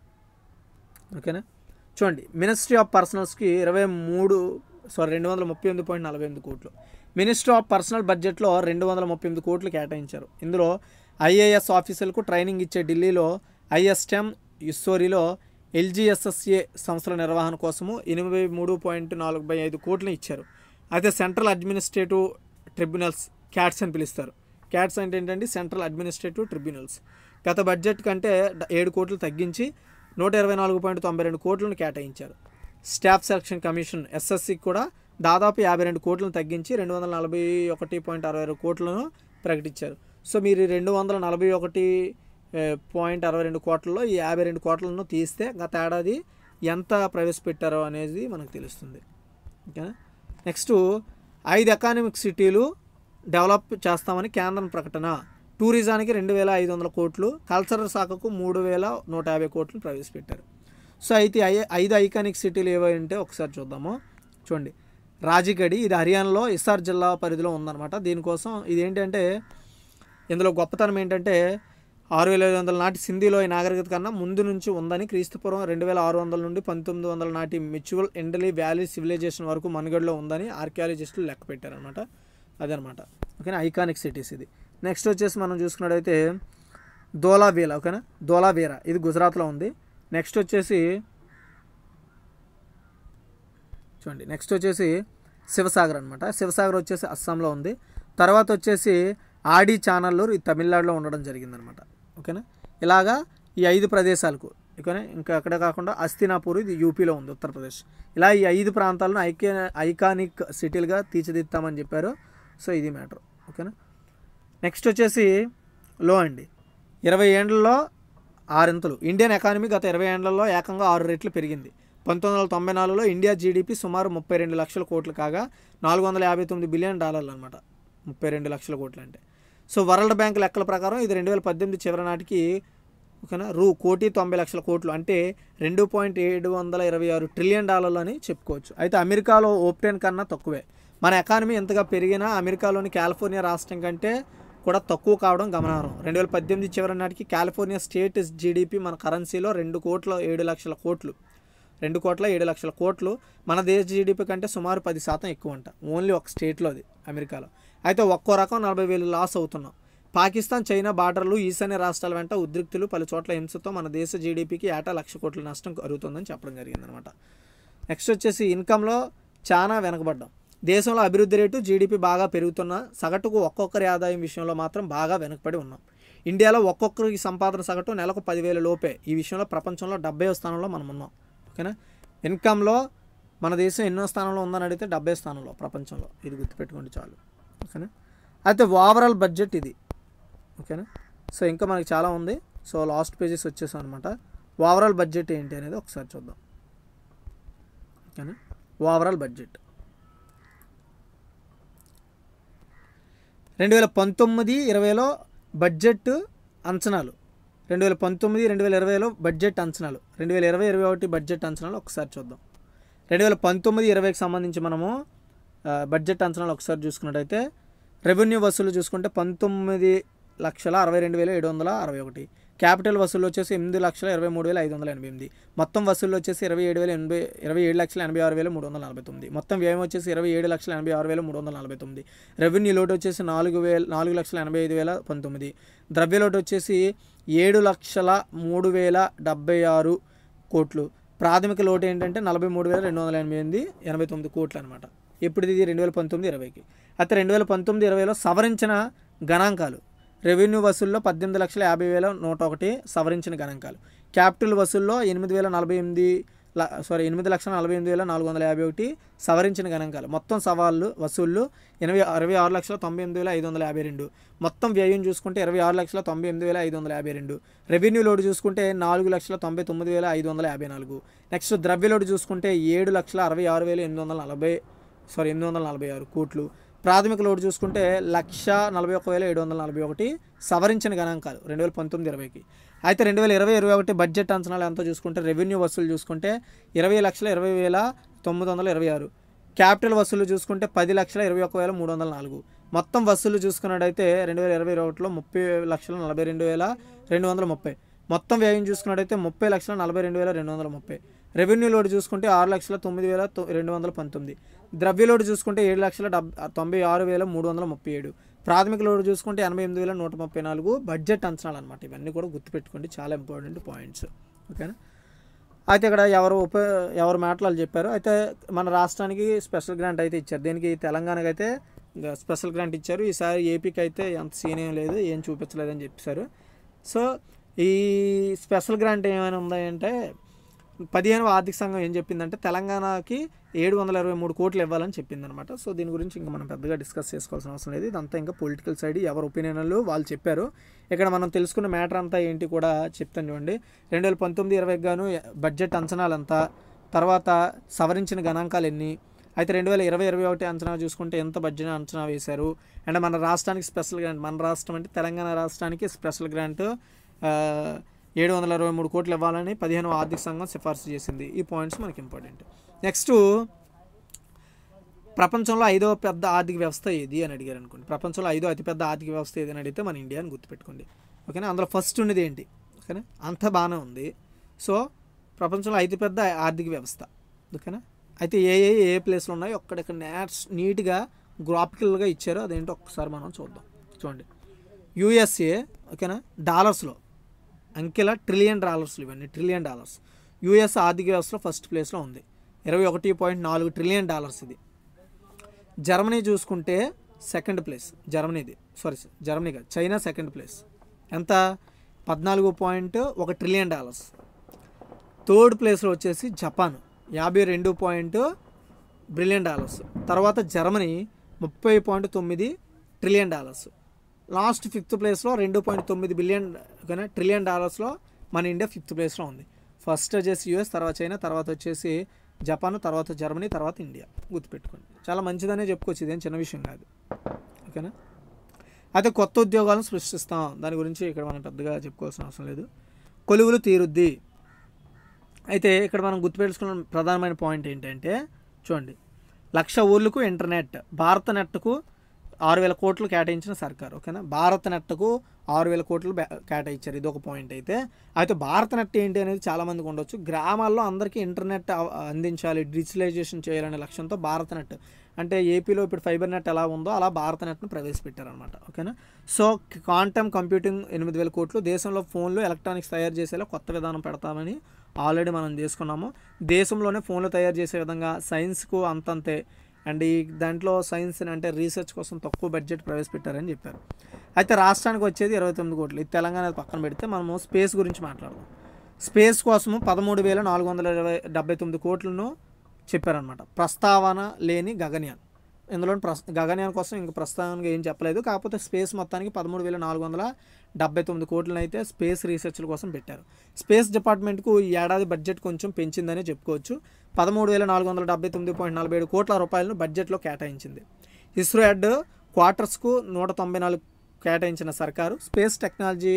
ఓకేనా, చూడండి మినిస్ట్రీ ఆఫ్ పర్సనల్స్కి ఇరవై మూడు సారీ రెండు వందల ముప్పై ఎనిమిది పాయింట్ నలభై ఎనిమిది కోట్లు మినిస్ట్రీ ఆఫ్ పర్సనల్ బడ్జెట్లో రెండు వందల ముప్పై ఎనిమిది కోట్లు కేటాయించారు. ఇందులో ఐఏఎస్ ఆఫీసర్లకు ట్రైనింగ్ ఇచ్చే ఢిల్లీలో ఐఎస్టెమ్, ఇస్సోరిలో ఎల్జీఎస్ఎస్ఏ సంస్థల నిర్వహణ కోసము ఎనభై మూడు పాయింట్ నలభై ఐదు కోట్లను ఇచ్చారు. అయితే సెంట్రల్ అడ్మినిస్ట్రేటివ్ ట్రిబ్యునల్స్ క్యాట్స్ అని పిలుస్తారు. క్యాట్స్ అంటే ఏంటంటే సెంట్రల్ అడ్మినిస్ట్రేటివ్ ట్రిబ్యునల్స్ గత బడ్జెట్ కంటే ఏడు కోట్లు తగ్గించి నూట ఇరవై నాలుగు పాయింట్ తొంభై రెండు కోట్లను కేటాయించారు. స్టాఫ్ సెలక్షన్ కమిషన్ ఎస్ఎస్సికి కూడా దాదాపు యాభై రెండు కోట్లను తగ్గించి రెండు వందల నలభై ఒకటి పాయింట్ అరవై రెండు కోట్లను ప్రకటించారు. సో మీరు రెండు వందల నలభై ఒకటి పాయింట్ అరవై రెండు కోట్లలో ఈ యాభై రెండు కోట్లను తీస్తే గత ఏడాది ఎంత ప్రవేశపెట్టారో అనేది మనకు తెలుస్తుంది. ఓకేనా, నెక్స్ట్ ఐదు ఎకానమిక్ సిటీలు డెవలప్ చేస్తామని కేంద్రం ప్రకటన. టూరిజానికి రెండు వేల ఐదు వందల కోట్లు, కల్చరల్ శాఖకు మూడు వేల నూట యాభై కోట్లు ప్రవేశపెట్టారు. సో అయితే ఐ ఐదు ఐకానిక్ సిటీలు ఏవంటే ఒకసారి చూద్దాము. చూడండి, రాజిగడి ఇది హర్యానాలో హిసార్ జిల్లా పరిధిలో ఉందన్నమాట. దీనికోసం ఇదేంటంటే ఇందులో గొప్పతనం ఏంటంటే ఆరు వేల ఐదు వందల నాటి సింధీలో ఈ నాగరికత కన్నా ముందు నుంచి ఉందని, క్రీస్తుపూర్వం రెండు వేల ఆరు వందల నుండి పంతొమ్మిది వందల నాటి మిచువల్ ఎండలీ వ్యాలీ సివిలైజేషన్ వరకు మనుగడలో ఉందని ఆర్కియాలజిస్టులు లెక్క పెట్టారనమాట. అదనమాట. ఓకేనా, ఐకానిక్ సిటీస్ ఇది. నెక్స్ట్ వచ్చేసి మనం చూసుకున్నట్టయితే ధోలావీరా. ఓకేనా, ధోలావీరా ఇది గుజరాత్లో ఉంది. నెక్స్ట్ వచ్చేసి చూడండి నెక్స్ట్ వచ్చేసి శివసాగర్ అనమాట. శివసాగర్ వచ్చేసి అస్సాంలో ఉంది. తర్వాత వచ్చేసి ఆడి ఛానల్లూరు ఇది తమిళనాడులో ఉండడం జరిగిందనమాట. ఓకేనా, ఇలాగా ఈ ఐదు ప్రదేశాలకు ఓకేనా ఇంకా అక్కడ కాకుండా అస్తినాపూర్ ఇది యూపీలో ఉంది, ఉత్తరప్రదేశ్. ఇలా ఈ ఐదు ప్రాంతాలను ఐకే ఐకానిక్ సిటీలుగా తీర్చిదిద్దామని చెప్పారు. సో ఇది మ్యాటర్. ఓకేనా, నెక్స్ట్ వచ్చేసి లో అండి ఇరవై ఏళ్లలో ఆరింతలు. ఇండియన్ ఎకానమీ గత ఇరవై ఏళ్లలో ఏకంగా ఆరు రెట్లు పెరిగింది. పంతొమ్మిది వందల తొంభై నాలుగులో ఇండియా జీడిపి సుమారు ముప్పై రెండు లక్షల కోట్లు కాగా నాలుగు వందల యాభై తొమ్మిది బిలియన్ డాలర్లు అనమాట. ముప్పై రెండు లక్షల కోట్లు అంటే. సో వరల్డ్ బ్యాంక్ లెక్కల ప్రకారం ఇది రెండు వేల పద్దెనిమిది చివరి నాటికి ఓకేనా రూ కోటి తొంభై లక్షల కోట్లు అంటే రెండు పాయింట్ ఏడు వందల ఇరవై ఆరు ట్రిలియన్ డాలర్లు అని చెప్పుకోవచ్చు. అయితే అమెరికాలో ఓప్టెన్ కన్నా తక్కువే. మన ఎకానమీ ఎంతగా పెరిగినా అమెరికాలోని కాలిఫోర్నియా రాష్ట్రం కంటే కూడా తక్కువ కావడం గమనార్హం. రెండు వేల పద్దెనిమిది చివరి నాటికి కాలిఫోర్నియా స్టేట్ జీడిపి మన కరెన్సీలో రెండు కోట్ల ఏడు లక్షల కోట్లు రెండు కోట్ల ఏడు లక్షల కోట్లు మన దేశ జీడిపి కంటే సుమారు పది శాతం ఎక్కువ అంట. ఓన్లీ ఒక స్టేట్లో అది అమెరికాలో. అయితే ఒక్కో రకం నలభై వేలు లాస్ అవుతున్నాం. పాకిస్తాన్, చైనా బార్డర్లు, ఈశాన్య రాష్ట్రాల వెంట ఉద్రిక్తులు, పలు చోట్ల హింసతో మన దేశ జీడిపికి ఏటా లక్ష కోట్ల నష్టం కలుగుతుందని చెప్పడం జరిగిందనమాట. నెక్స్ట్ వచ్చేసి ఇన్కంలో చాలా వెనకబడ్డాం. దేశంలో అభివృద్ధి రేటు జీడిపి బాగా పెరుగుతున్న సగటుకు ఒక్కొక్కరి ఆదాయం విషయంలో మాత్రం బాగా వెనకబడి ఉన్నాం. ఇండియాలో ఒక్కొక్కరికి సంపాదన సగటు నెలకు పదివేల లోపే. ఈ విషయంలో ప్రపంచంలో డెబ్బై స్థానంలో మనం ఉన్నాం. ఓకేనా, ఇన్కంలో మన దేశం ఎన్నో స్థానంలో ఉందని అడిగితే డెబ్బై స్థానంలో ప్రపంచంలో. ఇది గుర్తుపెట్టుకోండి చాలు. ఓకేనా, అయితే ఓవరాల్ బడ్జెట్ ఇది. ఓకేనా, సో ఇంకా మనకి చాలా ఉంది. సో లాస్ట్ పేజెస్ వచ్చేసాం అనమాట. ఓవరాల్ బడ్జెట్ ఏంటి అనేది ఒకసారి చూద్దాం. ఓకేనా, ఓవరాల్ బడ్జెట్ రెండు వేల పంతొమ్మిది ఇరవైలో బడ్జెట్ అంచనాలు, రెండు వేల పంతొమ్మిది రెండు వేల ఇరవైలో బడ్జెట్ అంచనాలు, రెండు వేల ఇరవై ఇరవై ఒకటి బడ్జెట్ అంచనాలు ఒకసారి చూద్దాం. రెండు వేల పంతొమ్మిది ఇరవైకి సంబంధించి మనము బడ్జెట్ అంచనాలు ఒకసారి చూసుకున్నట్టయితే రెవెన్యూ వసూలు చూసుకుంటే పంతొమ్మిది లక్షల అరవై రెండు వేల ఏడు వందల అరవై ఒకటి, క్యాపిటల్ వసూలు వచ్చేసి ఎనిమిది లక్షల ఇరవై మూడు వేల ఐదు వందల ఎనభై ఎనిమిది మొత్తం వసూలు వచ్చేసి ఇరవై ఏడు వేల ఎనభై ఇరవై ఏడు లక్షల ఎనభై ఆరు వేల మూడు వందల నలభై తొమ్మిది మొత్తం వ్యయం వచ్చేసి ఇరవై ఏడు లక్షల ఎనభై ఆరు వేల మూడు వందల నలభై తొమ్మిది రెవెన్యూ లోటు వచ్చేసి నాలుగు వేల నాలుగు లక్షల ఎనభై ఐదు వేల పంతొమ్మిది ద్రవ్య లోటు వచ్చేసి ఏడు లక్షల మూడు వేల డెబ్బై ఆరు కోట్లు ప్రాథమిక లోటు ఏంటంటే నలభై మూడు వేల రెండు వందల ఎనభై ఎనిమిది ఎనభై తొమ్మిది కోట్లు అనమాట. ఇప్పుడు ఇది రెండు వేల పంతొమ్మిది ఇరవైకి. అయితే రెండు వేల పంతొమ్మిది ఇరవైలో సవరించిన గణాంకాలు రెవెన్యూ వసూల్లో పద్దెనిమిది లక్షల యాభై వేల నూట ఒకటి సవరించిన గణాంకాలు. క్యాపిటల్ వసూల్లో ఎనిమిది వేల నలభై ఎనిమిది సారీ ఎనిమిది లక్షల నలభై ఎనిమిది వేల నాలుగు వందల యాభై ఒకటి సవరించిన గణాంకాలు. మొత్తం సవాళ్ళు వసూళ్ళు ఎనభై అరవై ఆరు లక్షల తొంభై ఎనిమిది వేల ఐదు వందల యాభై రెండు మొత్తం వ్యయం చూసుకుంటే ఇరవై ఆరు లక్షల తొంభై ఎనిమిది వేల ఐదు వందల యాభై రెండు రెవెన్యూ లోటు చూసుకుంటే నాలుగు లక్షల తొంభై తొమ్మిది వేల ఐదు వందల యాభై నాలుగు నెక్స్ట్ ద్రవ్య లోటు చూసుకుంటే ఏడు లక్షల అరవై ఆరు వేల ఎనిమిది వందల నలభై సారీ ఎనిమిది వందల నలభై ఆరు కోట్లు ప్రాథమిక లోటు చూసుకుంటే లక్ష నలభై ఒక్క వేల ఏడు వందల నలభై ఒకటి సవరించిన గణాంకాలు రెండు వేల పంతొమ్మిది ఇరవైకి. అయితే రెండు వేల ఇరవై ఇరవై ఒకటి బడ్జెట్ అంచనాలు ఎంతో చూసుకుంటే రెవెన్యూ వసూలు చూసుకుంటే ఇరవై లక్షల ఇరవై వేల తొమ్మిది వందల ఇరవై ఆరు క్యాపిటల్ వసూలు చూసుకుంటే పది లక్షల ఇరవై ఒక్క వేల మూడు వందల నాలుగు మొత్తం వసూలు చూసుకున్నట్టయితే రెండు వేల ఇరవై ఒకటిలో ముప్పై లక్షల నలభై రెండు వేల రెండు వందల ముప్పై మొత్తం వ్యయం చూసుకున్నట్టయితే ముప్పై లక్షల నలభై రెండు వేల రెండు వందల ముప్పై రెవెన్యూ లోటు చూసుకుంటే ఆరు లక్షల తొమ్మిది వేల రెండు వందల పంతొమ్మిది ద్రవ్య లోటు చూసుకుంటే ఏడు లక్షల డెబ్ తొంభై ఆరు వేల మూడు వందల ముప్పై ఏడు ప్రాథమిక లోటు చూసుకుంటే ఎనభై ఎనిమిది వేల నూట ముప్పై నాలుగు బడ్జెట్ అంచనాలు అనమాట. ఇవన్నీ కూడా గుర్తుపెట్టుకోండి, చాలా ఇంపార్టెంట్ పాయింట్స్. ఓకేనా. అయితే ఇక్కడ ఎవరు ఉప ఎవరు మాటలు చెప్పారు. అయితే మన రాష్ట్రానికి స్పెషల్ గ్రాంట్ అయితే ఇచ్చారు. దీనికి తెలంగాణకి అయితే స్పెషల్ గ్రాంట్ ఇచ్చారు. ఈసారి ఏపీకి అయితే అంత సీన్ ఏం లేదు, ఏం చూపించలేదని చెప్పారు. సో ఈ స్పెషల్ గ్రాంట్ ఏమైనా ఉందంటే పదిహేనవ ఆర్థిక సంఘం ఏం చెప్పిందంటే తెలంగాణకి ఏడు వందల ఇరవై మూడు కోట్లు ఇవ్వాలని చెప్పిందనమాట. సో దీని గురించి ఇంకా మనం పెద్దగా డిస్కస్ చేసుకోవాల్సిన అవసరం లేదు. ఇదంతా ఇంకా పొలిటికల్ సైడ్ ఎవరి ఒపీనియన్లు వాళ్ళు చెప్పారు. ఇక్కడ మనం తెలుసుకున్న మ్యాటర్ అంతా ఏంటి కూడా చెప్తాను చూడండి. రెండు వేల పంతొమ్మిది ఇరవైకి గాను బడ్జెట్ అంచనాలంతా, తర్వాత సవరించిన గణాంకాలు ఎన్ని, అయితే రెండు వేల ఇరవై ఇరవై ఒకటి అంచనా చూసుకుంటే ఎంత బడ్జెట్ అంచనా వేశారు, అండ్ మన రాష్ట్రానికి స్పెషల్ గ్రాంట్, మన రాష్ట్రం అంటే తెలంగాణ రాష్ట్రానికి స్పెషల్ గ్రాంట్ ఏడు వందల ఇరవై మూడు కోట్లు ఇవ్వాలని పదిహేనవ ఆర్థిక సంఘం సిఫార్సు చేసింది. ఈ పాయింట్స్ మనకి ఇంపార్టెంట్. నెక్స్ట్, ప్రపంచంలో ఐదవ పెద్ద ఆర్థిక వ్యవస్థ ఏది అని అడిగారు అనుకోండి. ప్రపంచంలో ఐదో అతిపెద్ద ఆర్థిక వ్యవస్థ ఏది అని అడిగితే మన ఇండియా అని గుర్తుపెట్టుకోండి. ఓకేనా. అందులో ఫస్ట్ ఉన్నది ఏంటి? ఓకేనా, అంత బాగానే ఉంది. సో ప్రపంచంలో అతిపెద్ద ఆర్థిక వ్యవస్థ. ఓకేనా. అయితే ఏ ఏ ఏ ప్లేస్లో ఉన్నాయో ఒక్కడిక్కడ నేట్స్ నీట్గా గ్రాఫికల్గా ఇచ్చారో అదేంటో ఒక్కసారి మనం చూద్దాం. చూడండి, యూఎస్ఏ ఓకేనా డాలర్స్లో అంకెల ట్రిలియన్ డాలర్స్లు, ఇవన్నీ ట్రిలియన్ డాలర్స్. యూఎస్ ఆర్థిక వ్యవస్థలో ఫస్ట్ ప్లేస్లో ఉంది, ఇరవై ఒకటి పాయింట్ నాలుగు ట్రిలియన్ డాలర్స్ ఇది. జర్మనీ చూసుకుంటే సెకండ్ ప్లేస్, జర్మనీది సారీ జర్మనీ కాదు చైనా సెకండ్ ప్లేస్, ఎంత పద్నాలుగు పాయింట్ ఒక ట్రిలియన్ డాలర్స్. థర్డ్ ప్లేస్లో వచ్చేసి జపాన్ యాభై రెండు పాయింట్ బిలియన్ డాలర్స్. తర్వాత జర్మనీ ముప్పై పాయింట్ తొమ్మిది ట్రిలియన్ డాలర్స్. లాస్ట్ ఫిఫ్త్ ప్లేస్లో రెండు పాయింట్ తొమ్మిది బిలియన్ ఓకేనా ట్రిలియన్ డాలర్స్లో మన ఇండియా ఫిఫ్త్ ప్లేస్లో ఉంది. ఫస్ట్ వచ్చేసి యూఎస్, తర్వాత చైనా, తర్వాత వచ్చేసి జపాన్, తర్వాత జర్మనీ, తర్వాత ఇండియా. గుర్తుపెట్టుకోండి, చాలా మంచిదనే చెప్పుకోవచ్చు, ఇదేం చిన్న విషయం కాదు. ఓకేనా. అయితే కొత్త ఉద్యోగాలను సృష్టిస్తాం, దాని గురించి ఇక్కడ మనం పెద్దగా చెప్పుకోవాల్సిన అవసరం లేదు. కొలువులు తీరుద్ది. అయితే ఇక్కడ మనం గుర్తుపెట్టుకున్న ప్రధానమైన పాయింట్ ఏంటంటే చూడండి, లక్ష ఊర్లకు ఇంటర్నెట్, భారత నెట్కు ఆరు వేల కోట్లు కేటాయించిన సర్కారు. ఓకేనా. భారత నెట్కు ఆరు వేల కోట్లు కేటాయించారు, ఇది ఒక పాయింట్. అయితే అయితే భారత నెట్ ఏంటి అనేది చాలామందికి ఉండొచ్చు. గ్రామాల్లో అందరికీ ఇంటర్నెట్ అందించాలి, డిజిటలైజేషన్ చేయాలనే లక్ష్యంతో భారత నెట్ అంటే ఏపీలో ఇప్పుడు ఫైబర్ నెట్ ఎలా ఉందో అలా భారత నెట్ను ప్రవేశపెట్టారనమాట. ఓకేనా. సో క్వాంటమ్ కంప్యూటింగ్ ఎనిమిది వేల కోట్లు, దేశంలో ఫోన్లు ఎలక్ట్రానిక్స్ తయారు చేసేలా కొత్త విధానం పెడతామని ఆల్రెడీ మనం చేసుకున్నాము. దేశంలోనే ఫోన్లు తయారు చేసే విధంగా సైన్స్కు అంతంతే, అండ్ ఈ దాంట్లో సైన్స్ అంటే రీసెర్చ్ కోసం తక్కువ బడ్జెట్ ప్రవేశపెట్టారని చెప్పారు. అయితే రాష్ట్రానికి వచ్చేది ఇరవై తొమ్మిది కోట్లు. ఇది తెలంగాణ పక్కన పెడితే మనము స్పేస్ గురించి మాట్లాడదాం. స్పేస్ కోసము పదమూడు వేల నాలుగు వందల ఇరవై డెబ్బై తొమ్మిది కోట్లను చెప్పారనమాట. ప్రస్తావన లేని గగన్యాన్, ఇందులో ప్రస్ గగన్యాన్ కోసం ఇంక ప్రస్తావనగా ఏం చెప్పలేదు. కాకపోతే స్పేస్ మొత్తానికి పదమూడు వేల నాలుగు వందల డెబ్బై తొమ్మిది కోట్లను అయితే స్పేస్ రీసెర్చ్ల కోసం పెట్టారు. స్పేస్ డిపార్ట్మెంట్కు ఈ ఏడాది బడ్జెట్ కొంచెం పెంచిందనే చెప్పుకోవచ్చు. పదమూడు వేల నాలుగు వందల డెబ్బై తొమ్మిది పాయింట్ నలభై ఏడు కోట్ల రూపాయలను బడ్జెట్లో కేటాయించింది. ఇస్రో హెడ్ క్వార్టర్స్కు నూట తొంభై నాలుగు కేటాయించిన సర్కారు స్పేస్ టెక్నాలజీ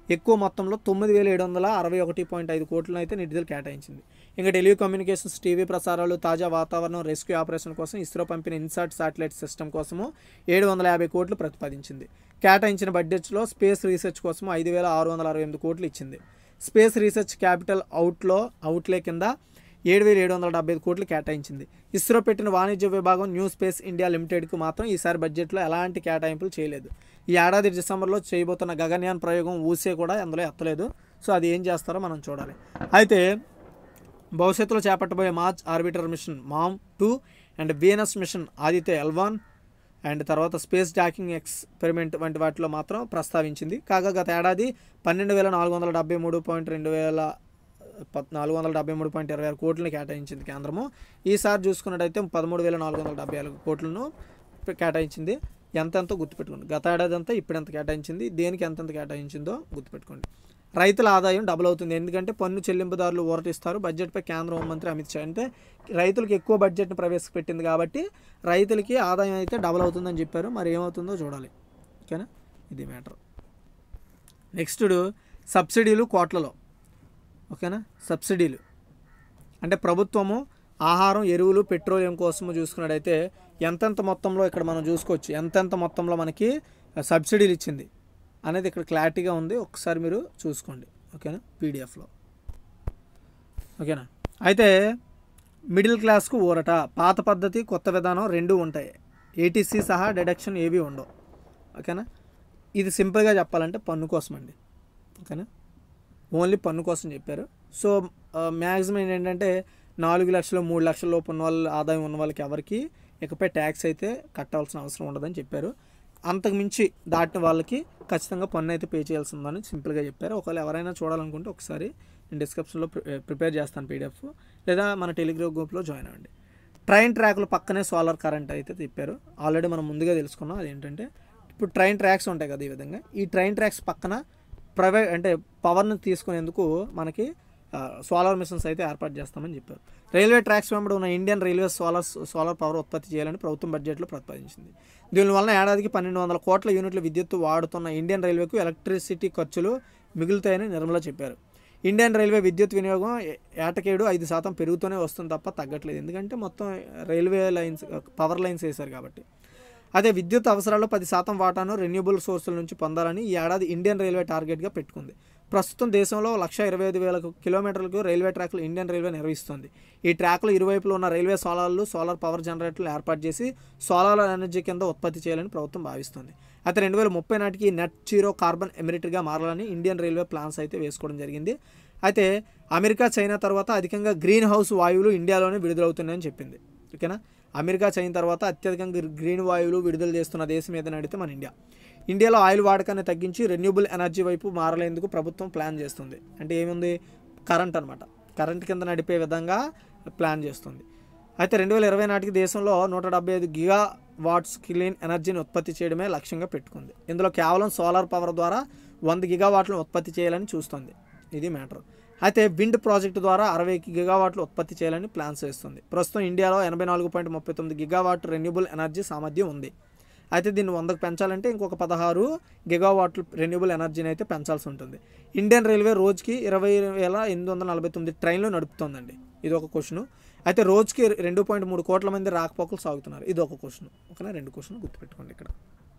ఎక్కువ మొత్తంలో తొమ్మిది వేల ఏడు వందల అరవై ఒకటి పాయింట్ ఐదు కోట్లను అయితే నిధులు కేటాయించింది. ఇంకా టెలికమ్యూనికేషన్స్, టీవీ ప్రసారాలు, తాజా వాతావరణం, రెస్క్యూ ఆపరేషన్ కోసం ఇస్రో పంపిన ఇన్సాట్ శాటిలైట్ సిస్టమ్ కోసము ఏడు వందల యాభై కోట్లు ప్రతిపాదించింది. కేటాయించిన బడ్జెట్లో స్పేస్ రీసెర్చ్ కోసం ఐదు వేల ఆరు వందల అరవై ఎనిమిది కోట్లు ఇచ్చింది. స్పేస్ రీసెర్చ్ క్యాపిటల్ అవుట్లో అవుట్లే కింద ఏడు వేల ఏడు వందల డెబ్బై ఐదు కోట్లు కేటాయించింది. ఇస్రో పెట్టిన వాణిజ్య విభాగం న్యూ స్పేస్ ఇండియా లిమిటెడ్కు మాత్రం ఈసారి బడ్జెట్లో ఎలాంటి కేటాయింపులు చేయలేదు. ఈ ఏడాది డిసెంబర్లో చేయబోతున్న గగన్యాన్ ప్రయోగం ఊసే కూడా అందులో ఎత్తలేదు. సో అది ఏం చేస్తారో మనం చూడాలి. అయితే భవిష్యత్తులో చేపట్టబోయే Mars orbiter mission MOM two and Venus mission Aditya L one and తర్వాత స్పేస్ డాకింగ్ ఎక్స్పెరిమెంట్ వంటి వాటిలో మాత్రం ప్రస్తావించింది. కాగా గత ఏడాది పన్నెండు వేల నాలుగు వందల డెబ్బై మూడు పాయింట్ రెండు వేల నాలుగు వందల డెబ్బై మూడు పాయింట్ ఇరవై ఆరు కోట్లను కేటాయించింది కేంద్రము. ఈసారి చూసుకున్నట్టయితే పదమూడు వేల నాలుగు వందల డెబ్బై నాలుగు కోట్లను కేటాయించింది. ఎంతెంతో గుర్తుపెట్టుకోండి. గత ఏడాది అంతా ఇప్పుడు ఎంత కేటాయించింది, దేనికి ఎంతెంత కేటాయించిందో గుర్తుపెట్టుకోండి. రైతుల ఆదాయం డబుల్ అవుతుంది. ఎందుకంటే పన్ను చెల్లింపుదారులు ఊరటిస్తారు. బడ్జెట్పై కేంద్ర హోంమంత్రి అమిత్ షా అంటే రైతులకు ఎక్కువ బడ్జెట్ను ప్రవేశపెట్టింది కాబట్టి రైతులకి ఆదాయం అయితే డబుల్ అవుతుందని చెప్పారు. మరి ఏమవుతుందో చూడాలి. ఓకేనా, ఇది మ్యాటర్. నెక్స్ట్ సబ్సిడీలు కోట్లలో. ఓకేనా, సబ్సిడీలు అంటే ప్రభుత్వము ఆహారం, ఎరువులు, పెట్రోలియం కోసము చూసుకున్నట్టయితే ఎంతెంత మొత్తంలో ఇక్కడ మనం చూసుకోవచ్చు. ఎంతెంత మొత్తంలో మనకి సబ్సిడీలు ఇచ్చింది అనేది ఇక్కడ క్లారిటీగా ఉంది. ఒకసారి మీరు చూసుకోండి. ఓకేనా, పీడిఎఫ్లో. ఓకేనా, అయితే మిడిల్ క్లాస్కు ఊరట. పాత పద్ధతి, కొత్త విధానం రెండు ఉంటాయి. ఏటీసీ సహా డిడక్షన్ ఏవి ఉండవు. ఓకేనా, ఇది సింపుల్గా చెప్పాలంటే పన్ను కోసం అండి. ఓకేనా, ఓన్లీ పన్ను కోసం చెప్పారు. సో మ్యాక్సిమం ఏంటంటే నాలుగు లక్షలు మూడు లక్షల లోపు ఉన్న వాళ్ళు, ఆదాయం ఉన్న వాళ్ళకి ఎవరికి ఇకపై ట్యాక్స్ అయితే కట్టాల్సిన అవసరం ఉండదని చెప్పారు. అంతకు మించి దాటిన వాళ్ళకి ఖచ్చితంగా పన్ను అయితే పే చేయాల్సి ఉందని సింపుల్గా చెప్పారు. ఒకవేళ ఎవరైనా చూడాలనుకుంటే ఒకసారి నేను డిస్క్రిప్షన్లో ప్రిపేర్ చేస్తాను పీడిఎఫ్, లేదా మన టెలిగ్రామ్ గ్రూప్లో జాయిన్ అవ్వండి. ట్రైన్ ట్రాక్ల పక్కనే సోలార్ కరెంట్ అయితే తిప్పారు. ఆల్రెడీ మనం ముందుగా తెలుసుకున్నాం. అదేంటంటే ఇప్పుడు ట్రైన్ ట్రాక్స్ ఉంటాయి కదా, ఈ విధంగా ఈ ట్రైన్ ట్రాక్స్ పక్కన ప్రైవేట్ అంటే పవర్ని తీసుకునేందుకు మనకి సోలార్ మిషన్స్ అయితే ఏర్పాటు చేస్తామని చెప్పారు. రైల్వే ట్రాక్స్ వెంబడి ఉన్న Indian railway solar solar power ఉత్పత్తి చేయాలని ప్రభుత్వం బడ్జెట్లో ప్రతిపాదించింది. దీనివల్ల ఏడాదికి పన్నెండు వందల కోట్ల యూనిట్ల విద్యుత్తు వాడుతున్న ఇండియన్ రైల్వేకు ఎలక్ట్రిసిటీ ఖర్చులు మిగులుతాయని నిర్మల చెప్పారు. ఇండియన్ రైల్వే విద్యుత్ వినియోగం ఏటకేడు ఐదు శాతం పెరుగుతూనే వస్తుంది తప్ప తగ్గట్లేదు. ఎందుకంటే మొత్తం రైల్వే లైన్స్, పవర్ లైన్స్ వేశారు కాబట్టి. అదే విద్యుత్ అవసరాల్లో పది శాతం వాటాను రెన్యూబుల్ సోర్సుల నుంచి పొందాలని ఈ ఏడాది ఇండియన్ రైల్వే టార్గెట్గా పెట్టుకుంది. ప్రస్తుతం దేశంలో లక్ష ఇరవై ఐదు వేల కిలోమీటర్లకు రైల్వే ట్రాక్లు ఇండియన్ రైల్వే నిర్వహిస్తుంది. ఈ ట్రాక్లు ఇరువైపులో ఉన్న రైల్వే సోలార్లు, సోలార్ పవర్ జనరేటర్లు ఏర్పాటు చేసి సోలార్ ఎనర్జీ కింద ఉత్పత్తి చేయాలని ప్రభుత్వం భావిస్తుంది. అయితే రెండు వేల ముప్పై నాటికి నెట్ జీరో కార్బన్ ఎమిరిటర్గా మారాలని ఇండియన్ రైల్వే ప్లాన్స్ అయితే వేసుకోవడం జరిగింది. అయితే అమెరికా, చైనా తర్వాత అధికంగా గ్రీన్ హౌస్ వాయువులు ఇండియాలోనే విడుదలవుతున్నాయని చెప్పింది. ఓకేనా, అమెరికా, చైనా తర్వాత అత్యధికంగా గ్రీన్ వాయువులు విడుదల చేస్తున్న దేశం ఏదైనా అడిగితే మన ఇండియా. ఇండియాలో ఆయిల్ వాడకాన్ని తగ్గించి రెన్యూబుల్ ఎనర్జీ వైపు మారలేందుకు ప్రభుత్వం ప్లాన్ చేస్తుంది. అంటే ఏముంది, కరెంట్ అనమాట, కరెంట్ కింద నడిపే విధంగా ప్లాన్ చేస్తుంది. అయితే రెండు వేల ఇరవై నాటికి దేశంలో నూట డెబ్బై ఐదు గిగా వాట్స్ క్లీన్ ఎనర్జీని ఉత్పత్తి చేయడమే లక్ష్యంగా పెట్టుకుంది. ఇందులో కేవలం సోలార్ పవర్ ద్వారా వంద గిగావాట్లను ఉత్పత్తి చేయాలని చూస్తుంది. ఇది మ్యాటర్. అయితే విండ్ ప్రాజెక్టు ద్వారా అరవై గిగావాట్లు ఉత్పత్తి చేయాలని ప్లాన్స్ చేస్తుంది. ప్రస్తుతం ఇండియాలో ఎనభై నాలుగు పాయింట్ ముప్పై తొమ్మిది గిగావాట్ రెన్యూబుల్ ఎనర్జీ సామర్థ్యం ఉంది. అయితే దీన్ని వందకు పెంచాలంటే ఇంకొక పదహారు గిగావాట్లు రెన్యూబుల్ ఎనర్జీని అయితే పెంచాల్సి ఉంటుంది. ఇండియన్ రైల్వే రోజుకి ఇరవై వేల ఎనిమిది వందల నలభై తొమ్మిది ట్రైన్లు నడుపుతోందండి. ఇది ఒక క్వశ్చన్. అయితే రోజుకి రెండు పాయింట్ మూడు కోట్ల మంది రాకపోకలు సాగుతున్నారు. ఇది ఒక క్వశ్చన్. ఓకేనా, రెండు క్వశ్చన్ గుర్తుపెట్టుకోండి ఇక్కడ.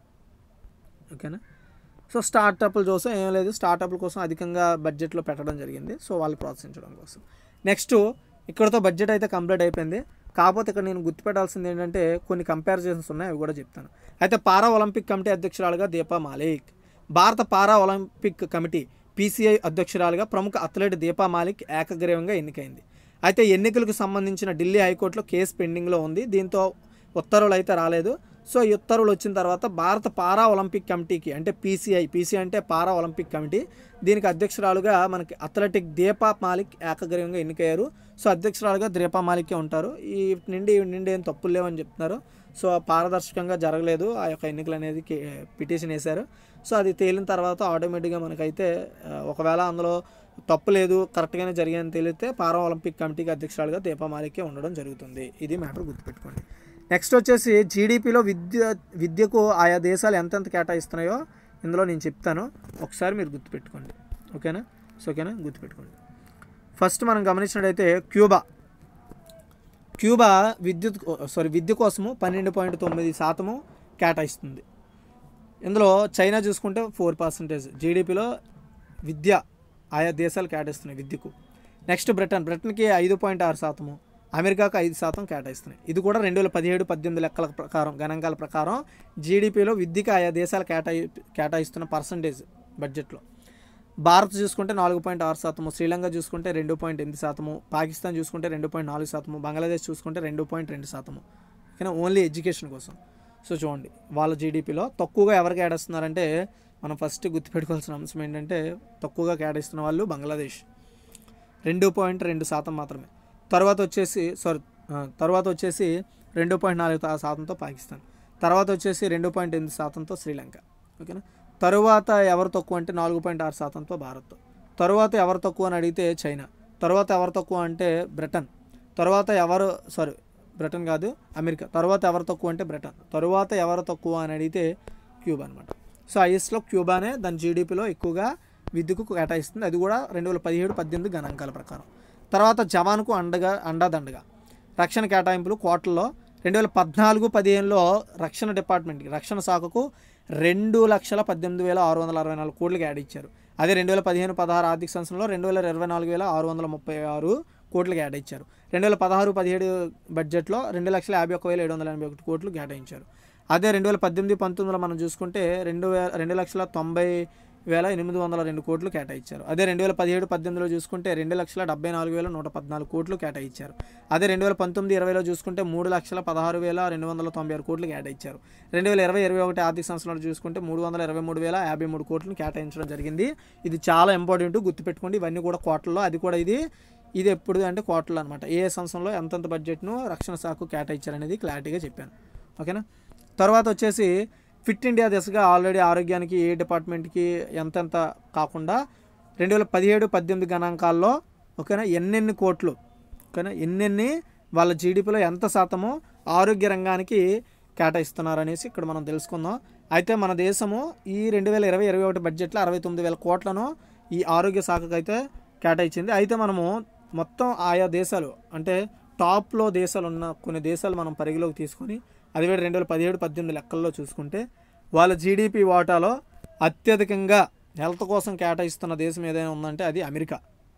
ఓకేనా, సో స్టార్టప్లు చూసాం, ఏం లేదు, స్టార్టప్ల కోసం అధికంగా బడ్జెట్లో పెట్టడం జరిగింది. సో వాళ్ళు ప్రోత్సహించడం కోసం. నెక్స్ట్ ఇక్కడతో బడ్జెట్ అయితే కంప్లీట్ అయిపోయింది. కాకపోతే ఇక్కడ నేను గుర్తుపెట్టాల్సింది ఏంటంటే కొన్ని కంపారిజన్స్ ఉన్నాయి, అవి కూడా చెప్తాను. అయితే పారా ఒలింపిక్ కమిటీ అధ్యక్షురాలుగా దీపా మాలిక్, భారత పారా ఒలింపిక్ కమిటీ పీసీఐ అధ్యక్షురాలుగా ప్రముఖ అథ్లెట్ దీపా మాలిక్ ఏకగ్రీవంగా ఎన్నికైంది. అయితే ఎన్నికలకు సంబంధించిన ఢిల్లీ హైకోర్టులో కేసు పెండింగ్లో ఉంది. దీంతో ఉత్తర్వులు అయితే రాలేదు. సో ఈ ఉత్తర్వులు వచ్చిన తర్వాత భారత పారా ఒలింపిక్ కమిటీకి అంటే పీసీఐ, పీసీఐ అంటే పారా ఒలింపిక్ కమిటీ, దీనికి అధ్యక్షురాలుగా మనకి అథ్లెటిక్ దీపా మాలిక్ ఏకగ్రీవంగా ఎన్నికయ్యారు. సో అధ్యక్షురాలుగా దీపా మాలికే ఉంటారు. ఈ నిండి నిండి ఏం తప్పులు లేవని చెప్తున్నారు. సో పారదర్శకంగా జరగలేదు ఆ యొక్క ఎన్నికలు అనేది పిటిషన్ వేశారు. సో అది తేలిన తర్వాత ఆటోమేటిక్గా మనకైతే ఒకవేళ అందులో తప్పు లేదు, కరెక్ట్గానే జరిగాయని తేలితే పారా ఒలింపిక్ కమిటీకి అధ్యక్షురాలుగా దీపా మాలికే ఉండడం జరుగుతుంది. ఇది మ్యాటర్ గుర్తుపెట్టుకోండి. నెక్స్ట్ వచ్చేసి జీడిపిలో విద్య విద్యకు ఆయా దేశాలు ఎంతెంత కేటాయిస్తున్నాయో ఇందులో నేను చెప్తాను, ఒకసారి మీరు గుర్తుపెట్టుకోండి. ఓకేనా? సో ఓకేనా, గుర్తుపెట్టుకోండి. ఫస్ట్ మనం గమనించినట్టయితే క్యూబా క్యూబా విద్యుత్ సారీ విద్య కోసము పన్నెండు పాయింట్ తొమ్మిది శాతము కేటాయిస్తుంది. ఇందులో చైనా చూసుకుంటే ఫోర్ పర్సెంటేజ్ జీడిపిలో విద్య ఆయా దేశాలు కేటాయిస్తున్నాయి విద్యకు. నెక్స్ట్ బ్రిటన్ బ్రిటన్కి ఐదు పాయింట్ ఆరు శాతము, అమెరికాకు ఐదు శాతం కేటాయిస్తున్నాయి. ఇది కూడా రెండు వేల పదిహేడు పద్దెనిమిది లెక్కల ప్రకారం గణాంకాల ప్రకారం జీడిపిలో విద్యకు ఆయా దేశాలు కేటాయి కేటాయిస్తున్న పర్సంటేజ్ బడ్జెట్లో. భారత్ చూసుకుంటే నాలుగు పాయింట్ ఆరు శాతము, శ్రీలంక చూసుకుంటే రెండు పాయింట్ ఎనిమిది శాతము, పాకిస్తాన్ చూసుకుంటే రెండు పాయింట్ నాలుగు శాతము, బంగ్లాదేశ్ చూసుకుంటే రెండు పాయింట్ రెండు శాతము. ఓకేనా, ఓన్లీ ఎడ్యుకేషన్ కోసం. సో చూడండి వాళ్ళ జీడిపిలో తక్కువగా ఎవరు కేటాయిస్తున్నారంటే మనం ఫస్ట్ గుర్తుపెట్టుకోవాల్సిన అంశం ఏంటంటే తక్కువగా కేటాయిస్తున్న వాళ్ళు బంగ్లాదేశ్ రెండు పాయింట్ రెండు శాతం మాత్రమే. తర్వాత వచ్చేసి సారీ తర్వాత వచ్చేసి రెండు పాయింట్ నాలుగు శాతంతో పాకిస్తాన్, తర్వాత వచ్చేసి రెండు పాయింట్ ఎనిమిది శాతంతో శ్రీలంక. ఓకేనా, తరువాత ఎవరు తక్కువ అంటే నాలుగు పాయింట్ ఆరు శాతంతో భారత్, తరువాత ఎవరు తక్కువ అని అడిగితే చైనా, తర్వాత ఎవరు తక్కువ అంటే బ్రిటన్, తర్వాత ఎవరు సారీ బ్రిటన్ కాదు అమెరికా, తర్వాత ఎవరు తక్కువ అంటే బ్రిటన్, తరువాత ఎవరు తక్కువ అని అడిగితే క్యూబా అనమాట. సో ఐఎస్లో క్యూబానే దాని జీడిపిలో ఎక్కువగా విద్యుత్కు కేటాయిస్తుంది, అది కూడా రెండు వేల పదిహేడు పద్దెనిమిది గణాంకాల ప్రకారం. తర్వాత జవాన్కు అండగా అండాదండగా రక్షణ కేటాయింపులు కోట్లలో రెండు వేల పద్నాలుగు పదిహేనులో రక్షణ డిపార్ట్మెంట్కి రక్షణ శాఖకు రెండు లక్షల పద్దెనిమిది వేల ఆరు వందల అరవై నాలుగు కోట్లకి యాడ్ ఇచ్చారు. అదే రెండు వేల పదిహేను పదహారు ఆర్థిక సంవత్సరంలో రెండు వేల ఇరవై నాలుగు వేల ఆరు వందల ముప్పై ఆరు కోట్లకి యాడ్ ఇచ్చారు. రెండు వేల పదహారు పదిహేడు బడ్జెట్లో రెండు లక్షల యాభై ఒక్క వేల ఏడు వందల ఎనభై ఒకటి కోట్లు కేటాయించారు. అదే రెండు వేల పద్దెనిమిది పంతొమ్మిదిలో మనం చూసుకుంటే రెండు వేల రెండు లక్షల తొంభై వేల ఎనిమిది వందల రెండు కోట్లు కేటాయించారు. అదే రెండు వేల పదిహేడు పద్దెనిమిదిలో చూసుకుంటే రెండు లక్షల డెబ్బై నాలుగు వేల నూట పద్నాలుగు కోట్లు కేటాయించారు. అదే రెండు వేల పంతొమ్మిది ఇరవైలో చూసుకుంటే మూడు లక్షల పదహారు వేల రెండు వందల తొంభై ఆరు కోట్లు కేటాయించారు. రెండు వేల ఇరవై ఇరవై ఒకటి ఆర్థిక సంవత్సరంలో చూసుకుంటే మూడు వందల ఇరవై మూడు వేల యాభై మూడు కోట్లను కేటాయించడం జరిగింది. ఇది చాలా ఇంపార్టెంట్, గుర్తుపెట్టుకోండి. ఇవన్నీ కూడా కోట్లలో, అది కూడా ఇది ఇది ఎప్పుడు అంటే కోట్లలో అనమాట. ఏ సంవత్సరంలో ఎంతెంత బడ్జెట్ను రక్షణ శాఖకు కేటాయించారనేది క్లారిటీగా చెప్పాను. ఓకేనా, తర్వాత వచ్చేసి ఫిట్ ఇండియా దిశగా ఆల్రెడీ ఆరోగ్యానికి ఏ డిపార్ట్మెంట్కి ఎంతెంత కాకుండా రెండు వేల పదిహేడు పద్దెనిమిది గణాంకాల్లో ఓకేనా ఎన్నెన్ని కోట్లు ఓకేనా ఎన్నెన్ని వాళ్ళ జీడిపిలో ఎంత శాతము ఆరోగ్య రంగానికి కేటాయిస్తున్నారు అనేసి ఇక్కడ మనం తెలుసుకుందాం. అయితే మన దేశము ఈ రెండు వేల ఇరవై ఇరవై ఒకటి బడ్జెట్లో అరవై తొమ్మిది వేల కోట్లను ఈ ఆరోగ్య శాఖకు అయితే కేటాయించింది. అయితే మనము మొత్తం ఆయా దేశాలు అంటే టాప్లో దేశాలు ఉన్న కొన్ని దేశాలు మనం పరిగణలోకి తీసుకొని అది వేడు రెండు వేల పదిహేడు పద్దెనిమిది లెక్కల్లో చూసుకుంటే వాళ్ళ జీడిపి వాటాలో అత్యధికంగా హెల్త్ కోసం కేటాయిస్తున్న దేశం ఏదైనా ఉందంటే అది అమెరికా,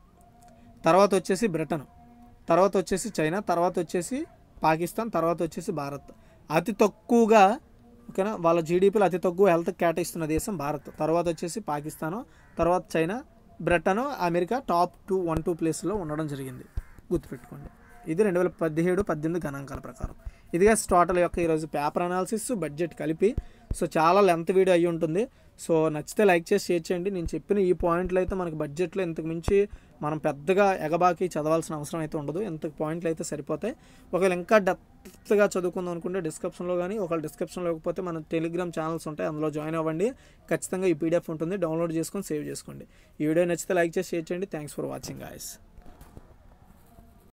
తర్వాత వచ్చేసి బ్రిటన్, తర్వాత వచ్చేసి చైనా, తర్వాత వచ్చేసి పాకిస్తాన్, తర్వాత వచ్చేసి భారత్. అతి తక్కువగా ఓకేనా వాళ్ళ జీడిపిలో అతి తక్కువ హెల్త్ కేటాయిస్తున్న దేశం భారత్, తర్వాత వచ్చేసి పాకిస్తాను, తర్వాత China, Britain, America top two one two ప్లేస్లో ఉండడం జరిగింది. గుర్తుపెట్టుకోండి. ఇది రెండు వేల పదిహేడు పద్దెనిమిది గణాంకాల ప్రకారం. ఇదిగా టోటల్ యొక్క ఈరోజు పేపర్ అనాలిసిస్ బడ్జెట్ కలిపి. సో చాలా లెంత్ వీడియో అయ్యి ఉంటుంది. సో నచ్చితే లైక్ చేసి షేర్ చేయండి. నేను చెప్పిన ఈ పాయింట్లు అయితే మనకి బడ్జెట్లో ఇంతకు మించి మనం పెద్దగా ఎగబాకి చదవాల్సిన అవసరం అయితే ఉండదు. ఇంత పాయింట్లు అయితే సరిపోతాయి. ఒకవేళ ఇంకా డెప్త్గా చదువుకుందాం అనుకుంటే డిస్క్రిప్షన్లో కానీ, ఒకవేళ డిస్క్రిప్షన్లో లేకపోతే మన టెలిగ్రామ్ ఛానల్స్ ఉంటాయి, అందులో జాయిన్ అవ్వండి. ఖచ్చితంగా ఈ పీడిఎఫ్ ఉంటుంది, డౌన్లోడ్ చేసుకొని సేవ్ చేసుకోండి. ఈ వీడియో నచ్చితే లైక్ చేసి షేర్ చేయండి. Thanks for watching guys.